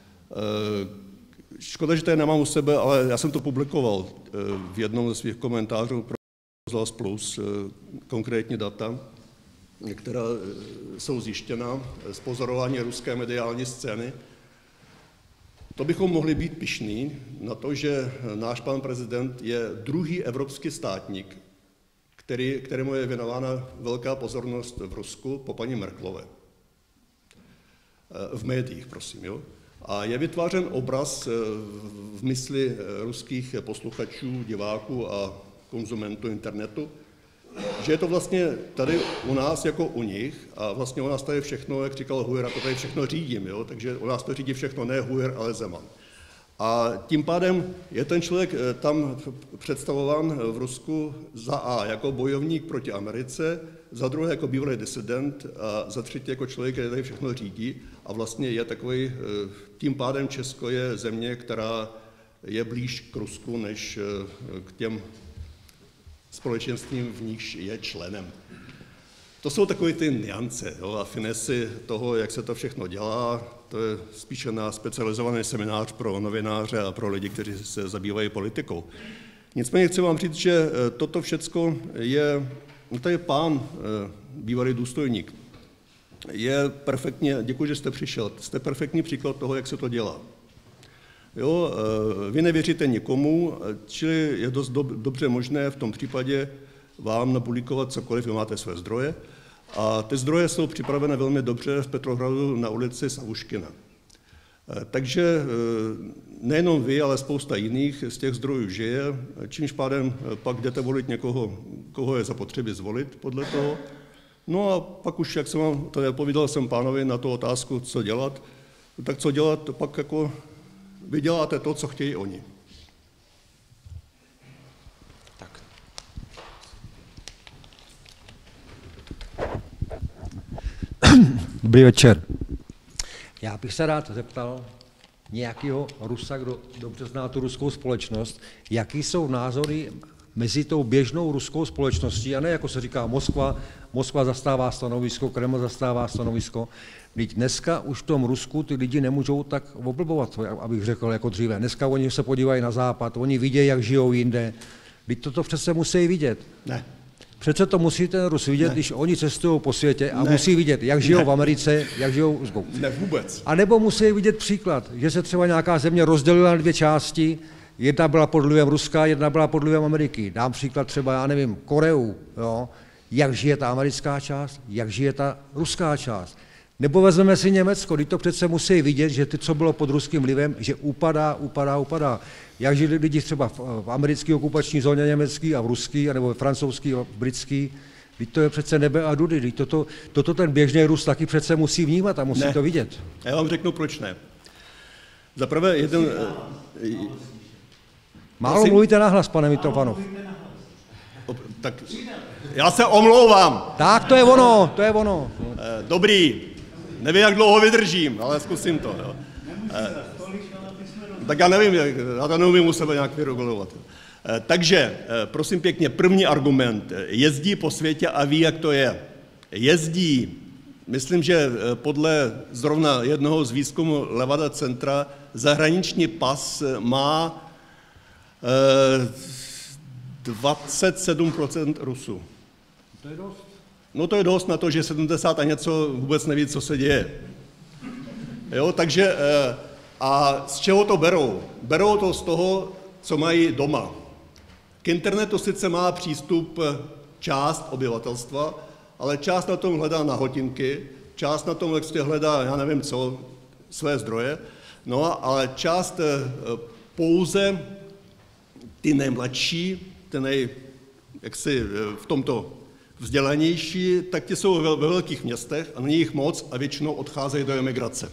Škoda, že tady nemám u sebe, ale já jsem to publikoval v jednom ze svých komentářů pro Rozhlas Plus, konkrétní data, která jsou zjištěna z pozorování ruské mediální scény. To bychom mohli být pyšní na to, že náš pan prezident je druhý evropský státník, kterému je věnována velká pozornost v Rusku po paní Merkelové. V médiích, prosím, jo. A je vytvářen obraz v mysli ruských posluchačů, diváků a konzumentů internetu, že je to vlastně tady u nás jako u nich a vlastně u nás tady všechno, jak říkal Heuer, a to tady všechno řídím, jo? Takže u nás to řídí všechno ne Heuer, ale Zeman. A tím pádem je ten člověk tam představován v Rusku za A jako bojovník proti Americe, za druhé jako bývalý disident a za třetí jako člověk, který tady všechno řídí a vlastně je takový, tím pádem Česko je země, která je blíž k Rusku než k těm společenstvím, v nichž je členem. To jsou takové ty nuance a finesy toho, jak se to všechno dělá. To je spíše na specializovaný seminář pro novináře a pro lidi, kteří se zabývají politikou. Nicméně chci vám říct, že toto všecko je, to je pán, bývalý důstojník. Je perfektně, děkuji, že jste přišel, jste perfektní příklad toho, jak se to dělá. Jo, vy nevěříte nikomu, čili je dost dobře možné v tom případě vám napublikovat cokoliv, vy máte své zdroje. A ty zdroje jsou připravené velmi dobře v Petrohradu na ulici Savuškina. Takže nejenom vy, ale spousta jiných z těch zdrojů žije, čímž pádem pak jdete volit někoho, koho je zapotřebí zvolit podle toho. No a pak už, jak jsem vám tady odpovídal jsem pánovi na tu otázku, co dělat, tak co dělat, pak jako vy děláte to, co chtějí oni. Tak. Dobrý večer. Já bych se rád zeptal nějakého Rusa, kdo dobře zná tu ruskou společnost, jaký jsou názory mezi tou běžnou ruskou společností, a ne jako se říká Moskva zastává stanovisko, Kreml zastává stanovisko. Vždyť dneska už v tom Rusku ty lidi nemůžou tak oblbovat, abych řekl, jako dříve. Dneska oni se podívají na západ, oni vidějí, jak žijou jinde. Vždyť toto přece musí vidět. Ne. Přece to musí ten Rus vidět, když oni cestují po světě a musí vidět, jak žijou v Americe, jak žijou v Rusku. Ne, vůbec. A nebo musí vidět příklad, že se třeba nějaká země rozdělila na dvě části, jedna byla pod vlivem Ruska, jedna byla pod vlivem Ameriky. Dám příklad třeba, já nevím, Koreu, jo? Jak žije ta americká část, jak žije ta ruská část. Nebo vezmeme si Německo, když to přece musí vidět, že ty, co bylo pod ruským vlivem, že upadá. Jak žili lidi třeba v americké okupační zóně německý a v ruský, nebo v francouzský a v britský, teď to je přece nebe a dudy, toto ten běžný Rus taky přece musí vnímat a musí to vidět. Já vám řeknu, proč ne. Za prvé jeden... Málo mluvíte nahlas, pane Mitrofanov. Tak já se omlouvám. Tak to je ono. Dobrý. Nevím, jak dlouho vydržím, ale zkusím to. Jo. Tak já nevím, já to neumím u sebe nějak vyregulovat. Takže, prosím pěkně, první argument. Jezdí po světě a ví, jak to je. Jezdí, myslím, že podle zrovna jednoho z výzkumu Levada Centra zahraniční pas má 27% Rusů. To je dost. No to je dost na to, že 70 a něco vůbec neví, co se děje. Jo, takže a z čeho to berou? Berou to z toho, co mají doma. K internetu sice má přístup část obyvatelstva, ale část na tom hledá nahotinky, část na tom hledá, já nevím co, své zdroje, no ale část pouze ty nejmladší, jaksi v tomto vzdělanější, tak ti jsou ve velkých městech a není jich moc a většinou odcházejí do emigrace.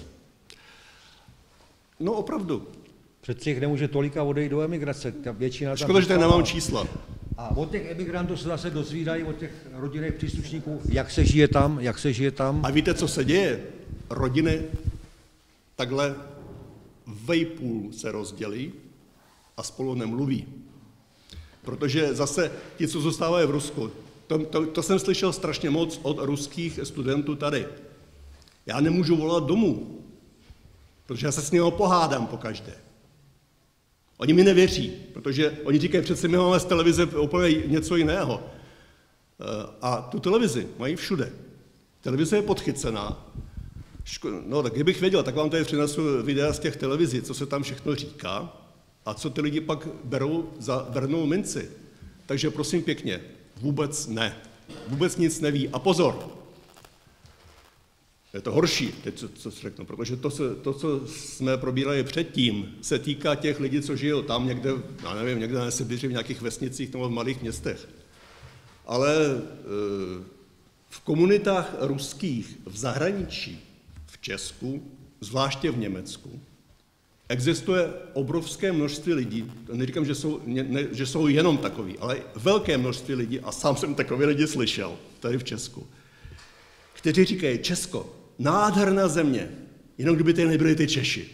No opravdu. Přece jich nemůže tolika odejít do emigrace. Ta většina škoda, že tady nemám čísla. A od těch emigrantů se zase dozvídají, od těch rodinných příslušníků, jak se žije tam. A víte, co se děje? Rodiny takhle vejpůl se rozdělí a spolu nemluví. Protože zase ti, co zůstávají v Rusku, to jsem slyšel strašně moc od ruských studentů tady. Já nemůžu volat domů, protože já se s nimi pohádám pokaždé. Oni mi nevěří, protože oni říkají, přece my máme z televize úplně něco jiného. A tu televizi mají všude. Televize je podchycená. No tak kdybych věděl, tak vám tady přinesu videa z těch televizí, co se tam všechno říká a co ty lidi pak berou za vernou minci. Takže prosím pěkně, vůbec ne. Vůbec nic neví. A pozor, je to horší, teď co řeknu, protože to, co jsme probírali předtím, se týká těch lidí, co žijou tam někde, já nevím, někde na Sibiři, v nějakých vesnicích nebo v malých městech. Ale v komunitách ruských v zahraničí, v Česku, zvláště v Německu, existuje obrovské množství lidí, neříkám, že jsou jenom takový, ale velké množství lidí, a sám jsem takové lidi slyšel tady v Česku, kteří říkají, Česko, nádherná země, jenom kdyby tady nebyli ty Češi.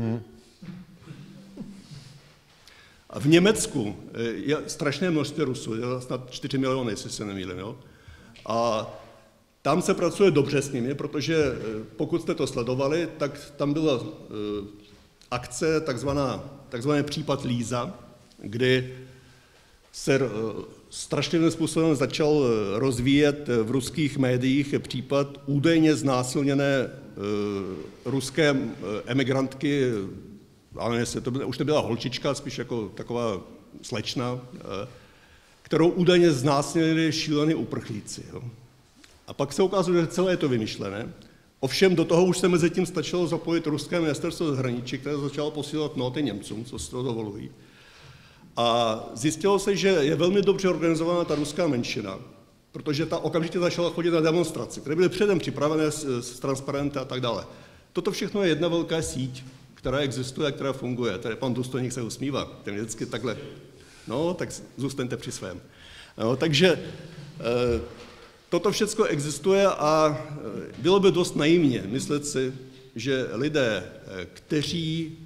A v Německu je strašné množství Rusů, je snad 4 miliony, jestli se nemýlím, jo? A tam se pracuje dobře s nimi, protože pokud jste to sledovali, tak tam byla akce, takzvaný případ Líza, kdy se strašným způsobem začal rozvíjet v ruských médiích případ údajně znásilněné ruské emigrantky, ale už nebyla holčička, spíš jako taková slečna, kterou údajně znásilnili šílení uprchlíci. Jo. A pak se ukázalo, že celé je to vymyšlené. Ovšem do toho už se mezi tím stačilo zapojit ruské ministerstvo zahraničí, které začalo posílat noty Němcům, co si to dovolují. A zjistilo se, že je velmi dobře organizovaná ta ruská menšina, protože ta okamžitě začala chodit na demonstrace, které byly předem připravené s transparenty a tak dále. Toto všechno je jedna velká síť, která existuje a která funguje. Tady pan důstojník se usmívá, ten vždycky takhle. No, tak zůstaňte při svém. No, takže toto všechno existuje a bylo by dost naivně myslet si, že lidé, kteří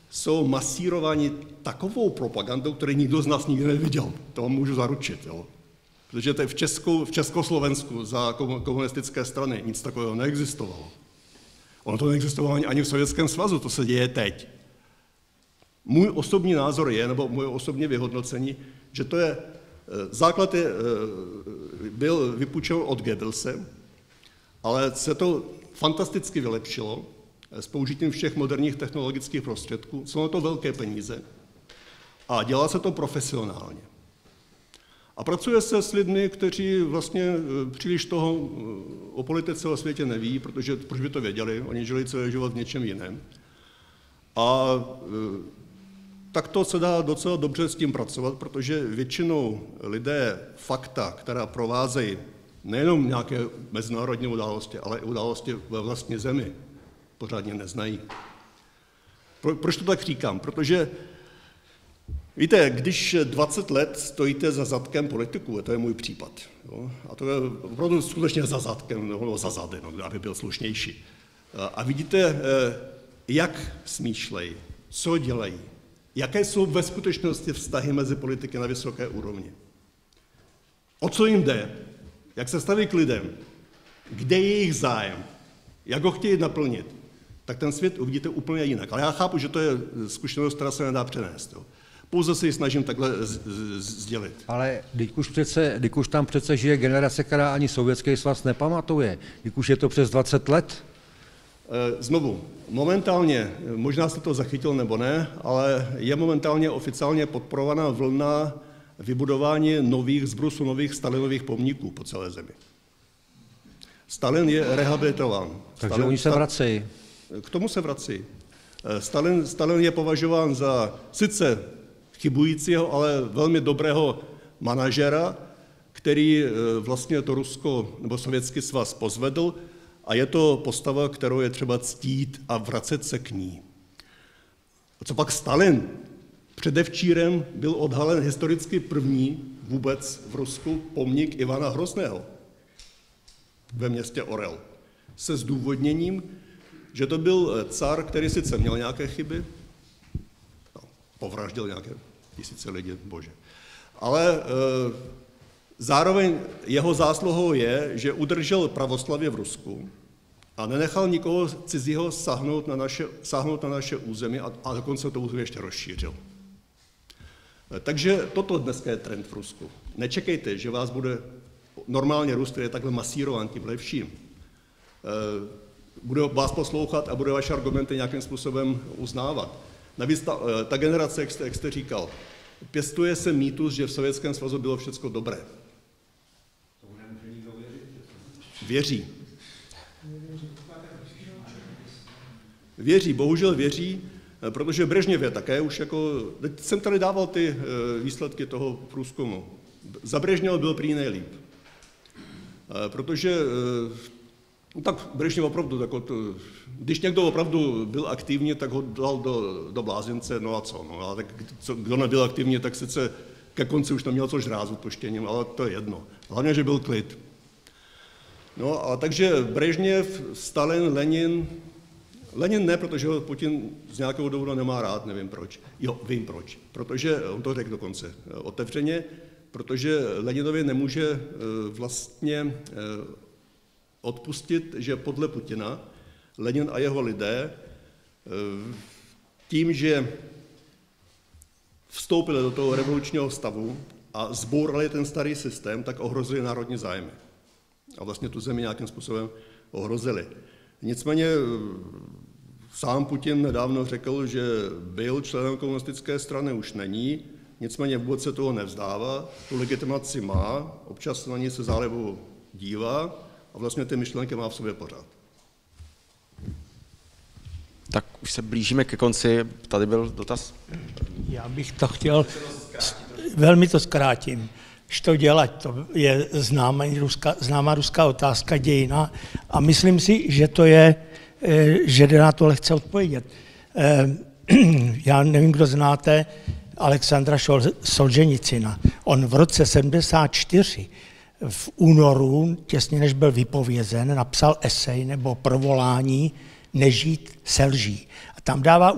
jsou masírováni takovou propagandou, kterou nikdo z nás nikdy neviděl. To vám můžu zaručit. Jo. Protože to je v Československu za komunistické strany nic takového neexistovalo. Ono to neexistovalo ani v Sovětském svazu, to se děje teď. Můj osobní názor je, nebo moje osobní vyhodnocení, že to je, základ byl vypůjčen od Goebbelse, ale se to fantasticky vylepšilo s použitím všech moderních technologických prostředků. Jsou na to velké peníze a dělá se to profesionálně. A pracuje se s lidmi, kteří vlastně příliš toho o politice o světě neví, protože proč by to věděli, oni žili celý život v něčem jiném. A tak to se dá docela dobře s tím pracovat, protože většinou lidé fakta, která provázejí nejenom nějaké mezinárodní události, ale i události ve vlastní zemi, pořádně neznají. Proč to tak říkám? Protože víte, když 20 let stojíte za zadkem politiků, to je můj případ, jo, a to je opravdu skutečně za zadkem, nebo za zady, no, aby byl slušnější, a vidíte, jak smýšlejí, co dělají, jaké jsou ve skutečnosti vztahy mezi politiky na vysoké úrovni, o co jim jde, jak se staví k lidem, kde je jejich zájem, jak ho chtějí naplnit, tak ten svět uvidíte úplně jinak. Ale já chápu, že to je zkušenost, která se nedá přenést. Jo. Pouze se ji snažím takhle sdělit. Ale když už tam přece žije generace, která ani Sovětský svaz nepamatuje, když už je to přes 20 let. Znovu, momentálně, možná jste to zachytil nebo ne, ale je momentálně oficiálně podporovaná vlna vybudování zbrusu nových Stalinových pomníků po celé zemi. Stalin je rehabilitován. Takže oni se vracejí. K tomu se vrací. Stalin je považován za sice chybujícího, ale velmi dobrého manažera, který vlastně to Rusko nebo Sovětský svaz pozvedl a je to postava, kterou je třeba ctít a vracet se k ní. A co pak Stalin? Předevčírem byl odhalen historicky první vůbec v Rusku pomník Ivana Hrozného ve městě Orel se zdůvodněním, že to byl car, který sice měl nějaké chyby, povraždil nějaké tisíce lidí, bože, ale zároveň jeho zásluhou je, že udržel pravoslavě v Rusku a nenechal nikoho cizího sáhnout na naše území a dokonce to území ještě rozšířil. Takže toto dneska je trend v Rusku. Nečekejte, že vás bude normálně Rus, který je takhle masírován tím lepším, bude vás poslouchat a bude vaše argumenty nějakým způsobem uznávat. Navíc ta generace, jak jste říkal, pěstuje se mýtus, že v Sovětském svazu bylo všechno dobré. Věří. Věří, bohužel věří, protože Brežněv je také už jako, teď jsem tady dával ty výsledky toho průzkumu. Za Brežněva byl prý nejlíp. Protože tak Brežněv opravdu, když někdo opravdu byl aktivní, tak ho dal do blázince, no a co, no a tak kdo nebyl aktivní, tak sice ke konci už neměl co žrát s odpuštěním, ale to je jedno. Hlavně, že byl klid. No a takže Brežněv, Stalin, Lenin ne, protože ho Putin z nějakého důvodu nemá rád, nevím proč. Jo, vím proč. Protože, on to řekl dokonce otevřeně, protože Leninovi nemůže vlastně odpustit, že podle Putina Lenin a jeho lidé tím, že vstoupili do toho revolučního stavu a zbourali ten starý systém, tak ohrozili národní zájmy. A vlastně tu zemi nějakým způsobem ohrozili. Nicméně sám Putin nedávno řekl, že byl členem komunistické strany, už není, nicméně vůbec se toho nevzdává, tu legitimaci má, občas na ní se zálibou dívá a vlastně ty myšlenky má v sobě pořád. Tak už se blížíme ke konci, tady byl dotaz. Já bych to chtěl, velmi to zkrátím. Co dělat, to je známá ruská otázka dějina a myslím si, že to je, že jde na to lehce odpovědět. Já nevím, kdo znáte Alexandra Solženicina. On v roce 74 v únoru, těsně než byl vypovězen, napsal esej nebo provolání Nežít se lží. A tam dává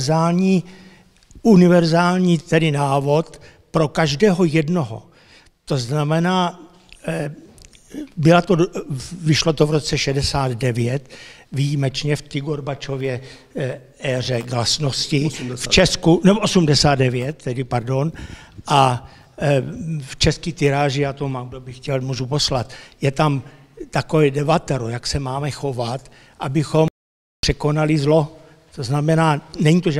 univerzální tedy návod pro každého jednoho. To znamená, vyšlo to v roce 69, výjimečně v té Gorbačově éře glasnosti, v Česku, nebo 89, tedy pardon, a v české tiráži, já to mám, kdo by chtěl, můžu poslat, je tam takové devatero, jak se máme chovat, abychom překonali zlo. To znamená, není to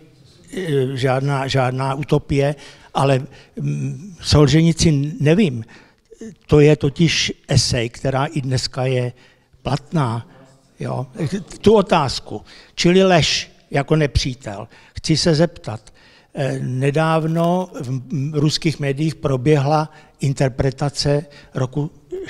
žádná utopie, ale Solženici nevím. To je totiž esej, která i dneska je platná. Jo? Tu otázku, čili lež jako nepřítel. Chci se zeptat, nedávno v ruských médiích proběhla interpretace roku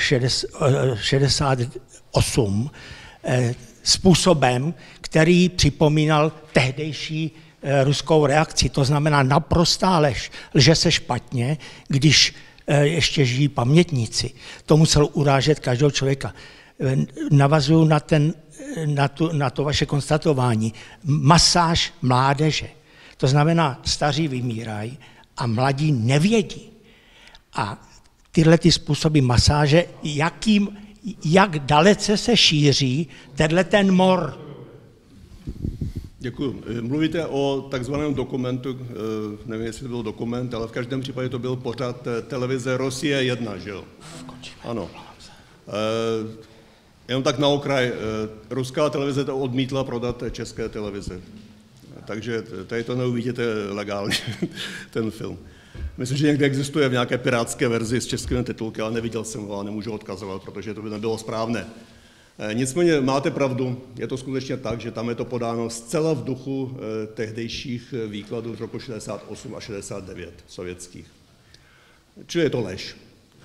68 způsobem, který připomínal tehdejší ruskou reakci. To znamená naprostá lež. Lže se špatně, když ještě žijí pamětníci. To muselo urážet každého člověka. Navazuju na to vaše konstatování. Masáž mládeže. To znamená, staří vymírají a mladí nevědí. A tyhle ty způsoby masáže, jak dalece se šíří ten mor. Děkuji. Mluvíte o takzvaném dokumentu, nevím, jestli to byl dokument, ale v každém případě to byl pořad televize Rosie 1, že jo? Ano. Jenom tak na okraj, ruská televize to odmítla prodat české televize. Takže tady to neuvidíte legálně, ten film. Myslím, že někde existuje v nějaké pirátské verzi s českými titulky, ale neviděl jsem ho a nemůžu odkazovat, protože to by nebylo správné. Nicméně máte pravdu, je to skutečně tak, že tam je to podáno zcela v duchu tehdejších výkladů z roku 68 a 69 sovětských. Čili je to lež.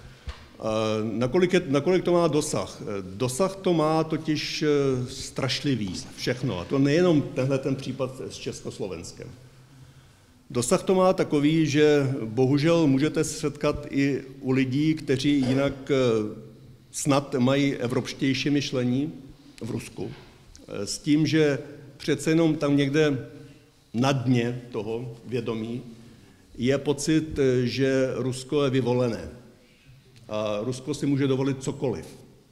Nakolik to má dosah? Dosah to má totiž strašlivý všechno. A to nejenom ten případ s Československem. Dosah to má takový, že bohužel můžete setkat i u lidí, kteří jinak snad mají evropštější myšlení v Rusku, s tím, že přece jenom tam někde na dně toho vědomí je pocit, že Rusko je vyvolené a Rusko si může dovolit cokoliv.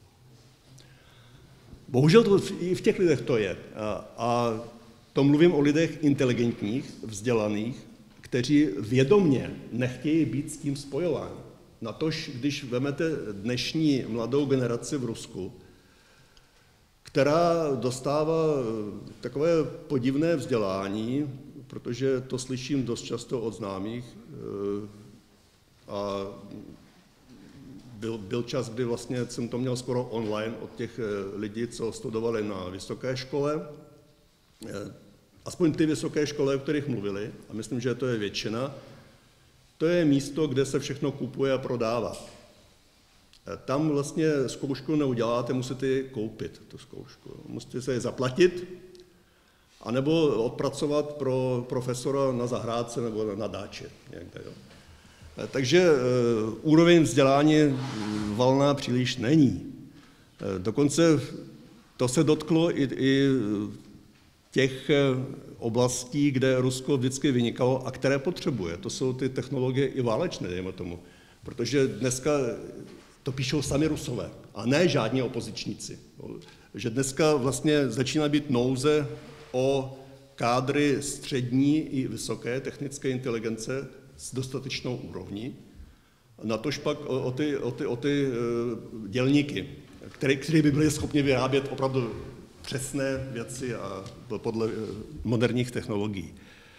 Bohužel to i v těch lidech to je. A to mluvím o lidech inteligentních, vzdělaných, kteří vědomně nechtějí být s tím spojováni. Natož, když vezmete dnešní mladou generaci v Rusku, která dostává takové podivné vzdělání, protože to slyším dost často od známých, a byl čas, kdy vlastně jsem to měl skoro online od těch lidí, co studovali na vysoké škole, aspoň ty vysoké školy, o kterých mluvili, a myslím, že to je většina, to je místo, kde se všechno kupuje a prodává. Tam vlastně zkoušku neuděláte, musíte ji koupit, tu zkoušku. Musíte se ji zaplatit, anebo odpracovat pro profesora na zahrádce nebo na dáči. Někde, jo. Takže úroveň vzdělání valná příliš není. Dokonce to se dotklo i těch oblastí, kde Rusko vždycky vynikalo a které potřebuje. To jsou ty technologie i válečné, dejme tomu. Protože dneska to píšou sami Rusové a ne žádní opozičníci. Že dneska vlastně začíná být nouze o kádry střední i vysoké technické inteligence s dostatečnou úrovní, natož pak o ty dělníky, kteří by byli schopni vyrábět opravdu přesné věci a podle moderních technologií.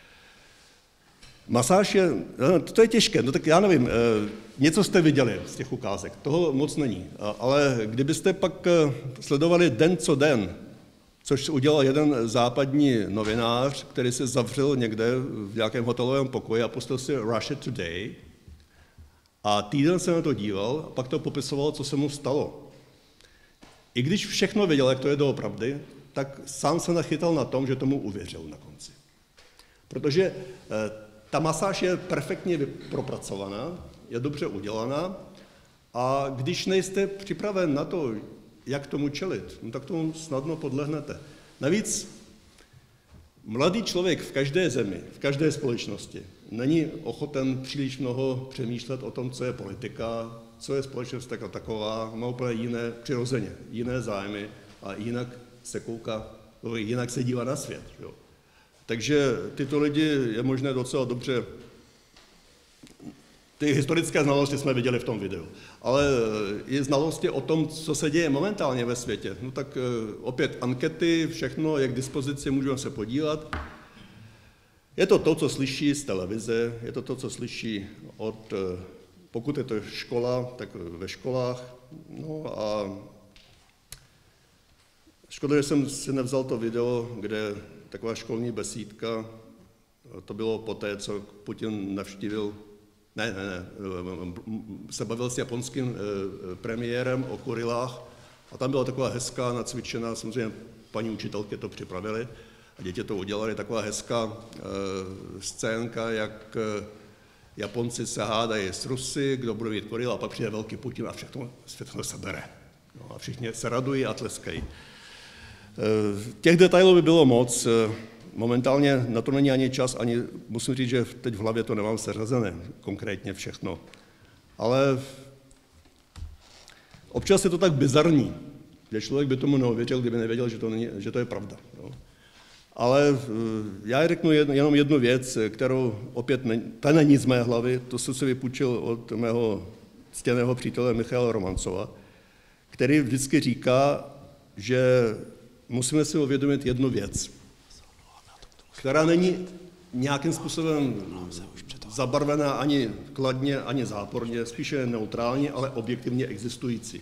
Masáž je, to je těžké, no tak já nevím, něco jste viděli z těch ukázek, toho moc není, ale kdybyste pak sledovali den co den, což udělal jeden západní novinář, který se zavřel někde v nějakém hotelovém pokoji a pustil si Russia Today a týden se na to díval a pak to popisoval, co se mu stalo. I když všechno věděl, jak to je doopravdy, tak sám se nachytal na tom, že tomu uvěřil na konci. Protože ta masáž je perfektně propracovaná, je dobře udělaná a když nejste připraven na to, jak tomu čelit, no tak tomu snadno podlehnete. Navíc Mladý člověk v každé zemi, v každé společnosti není ochoten příliš mnoho přemýšlet o tom, co je politika, co je společnost jako taková, má úplně jiné, přirozeně, jiné zájmy a jinak se kouká, jinak se dívá na svět. Jo. Takže tyto lidi je možné docela dobře, ty historické znalosti jsme viděli v tom videu, ale i znalosti o tom, co se děje momentálně ve světě. No tak opět ankety, všechno je k dispozici, můžeme se podívat. Je to to, co slyší z televize, je to to, co slyší od, pokud je to škola, tak ve školách. No a škoda, že jsem si nevzal to video, kde taková školní besídka, to bylo poté, co Putin navštívil, se bavil s japonským premiérem o Kurilách a tam byla taková hezká, nacvičená, samozřejmě paní učitelky to připravili a děti to udělali, taková hezká scénka, jak Japonci se hádají s Rusy, kdo bude mít Kurila, a pak přijde velký Putin a všechno se bere. No, a všichni se radují a tleskají. Těch detailů by bylo moc. Momentálně na to není ani čas, ani musím říct, že teď v hlavě to nemám seřazené, konkrétně všechno. Ale občas je to tak bizarní, že člověk by tomu neuvěřil, kdyby nevěděl, že to je pravda. No. Ale já řeknu jenom jednu věc, kterou opět ta není z mé hlavy, to jsem si vypůjčil od mého ctěného přítele Michala Romancova, který vždycky říká, že musíme si uvědomit jednu věc, která není nějakým způsobem zabarvená ani kladně, ani záporně, spíše neutrální, ale objektivně existující.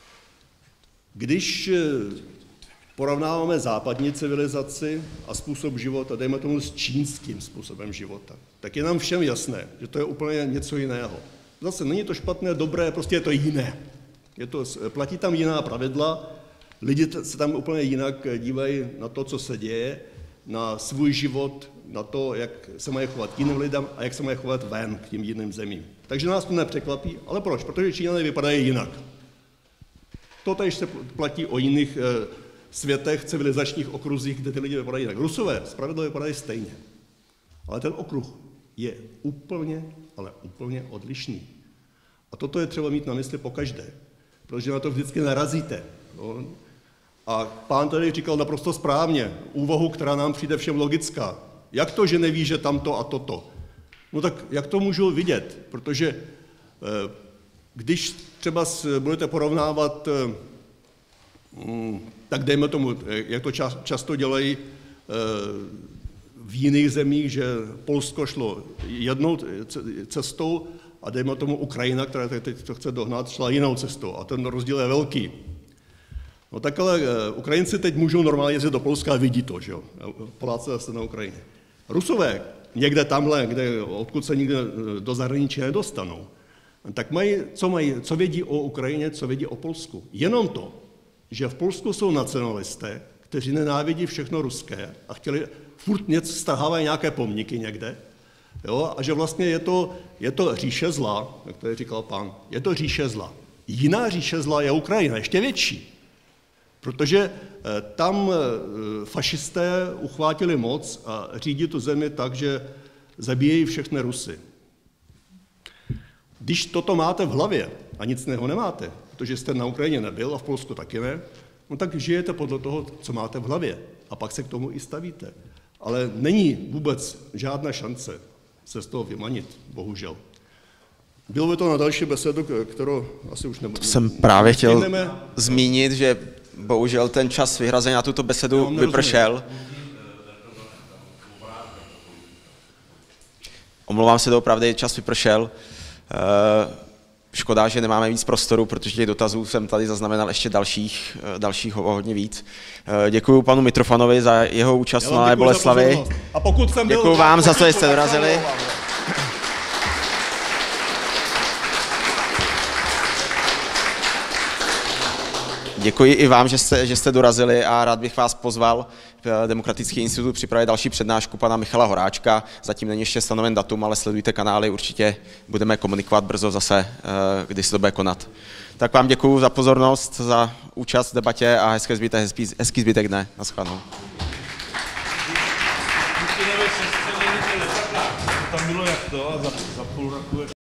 Když porovnáváme západní civilizaci a způsob života, dejme tomu s čínským způsobem života, tak je nám všem jasné, že to je úplně něco jiného. Zase není to špatné, dobré, prostě je to jiné. Platí tam jiná pravidla, lidi se tam úplně jinak dívají na to, co se děje, na svůj život, na to, jak se mají chovat k jiným lidem a jak se mají chovat ven k tím jiným zemím. Takže nás to nepřekvapí, ale proč? Protože Číňané vypadají jinak. Totéž se platí o jiných světech, civilizačních okruzích, kde ty lidi vypadají jinak. Rusové zpravidla vypadají stejně. Ale ten okruh je úplně, ale úplně odlišný. A toto je třeba mít na mysli pokaždé, protože na to vždycky narazíte. No. A pán tady říkal naprosto správně, úvahu, která nám přijde všem logická. Jak to, že neví, že tamto a toto? No tak jak to můžu vidět? Protože když třeba budete porovnávat, tak dejme tomu, jak to často dělají v jiných zemích, že Polsko šlo jednou cestou a dejme tomu Ukrajina, která teď to chce dohnat, šla jinou cestou a ten rozdíl je velký. No tak ale Ukrajinci teď můžou normálně jezdit do Polska a vidí to, že jo, Poláci zase na Ukrajině. Rusové někde tamhle, odkud se nikdy do zahraničí nedostanou, tak co vědí o Ukrajině, co vědí o Polsku? Jenom to, že v Polsku jsou nacionalisté, kteří nenávidí všechno ruské a furt něco strhávají nějaké pomníky někde, jo, a že vlastně je to říše zla, jak to říkal pán, je to říše zla. Jiná říše zla je Ukrajina, ještě větší. Protože tam fašisté uchvátili moc a řídí tu zemi tak, že zabíjejí všechny Rusy. Když toto máte v hlavě a nic jiného nemáte, protože jste na Ukrajině nebyl a v Polsku taky ne, no tak žijete podle toho, co máte v hlavě a pak se k tomu i stavíte. Ale není vůbec žádná šance se z toho vymanit, bohužel. Bylo by to na další besedu, kterou asi už nebudu. Jsem právě chtěl zmínit, že bohužel ten čas vyhrazený na tuto besedu vypršel. Omlouvám se, doopravdy čas vypršel. Škoda, že nemáme víc prostoru, protože těch dotazů jsem tady zaznamenal ještě dalších hodně víc. Děkuji panu Mitrofanovi za jeho účast na Malé Boleslavi. Děkuji vám za to, že jste dorazili. Děkuji i vám, že jste dorazili a rád bych vás pozval. Demokratický institut připravuje další přednášku pana Michala Horáčka. Zatím není ještě stanoven datum, ale sledujte kanály, určitě budeme komunikovat brzo zase, kdy se to bude konat. Tak vám děkuji za pozornost, za účast v debatě a hezký zbytek dne. Naschledanou. tam bylo jak to a za půl roku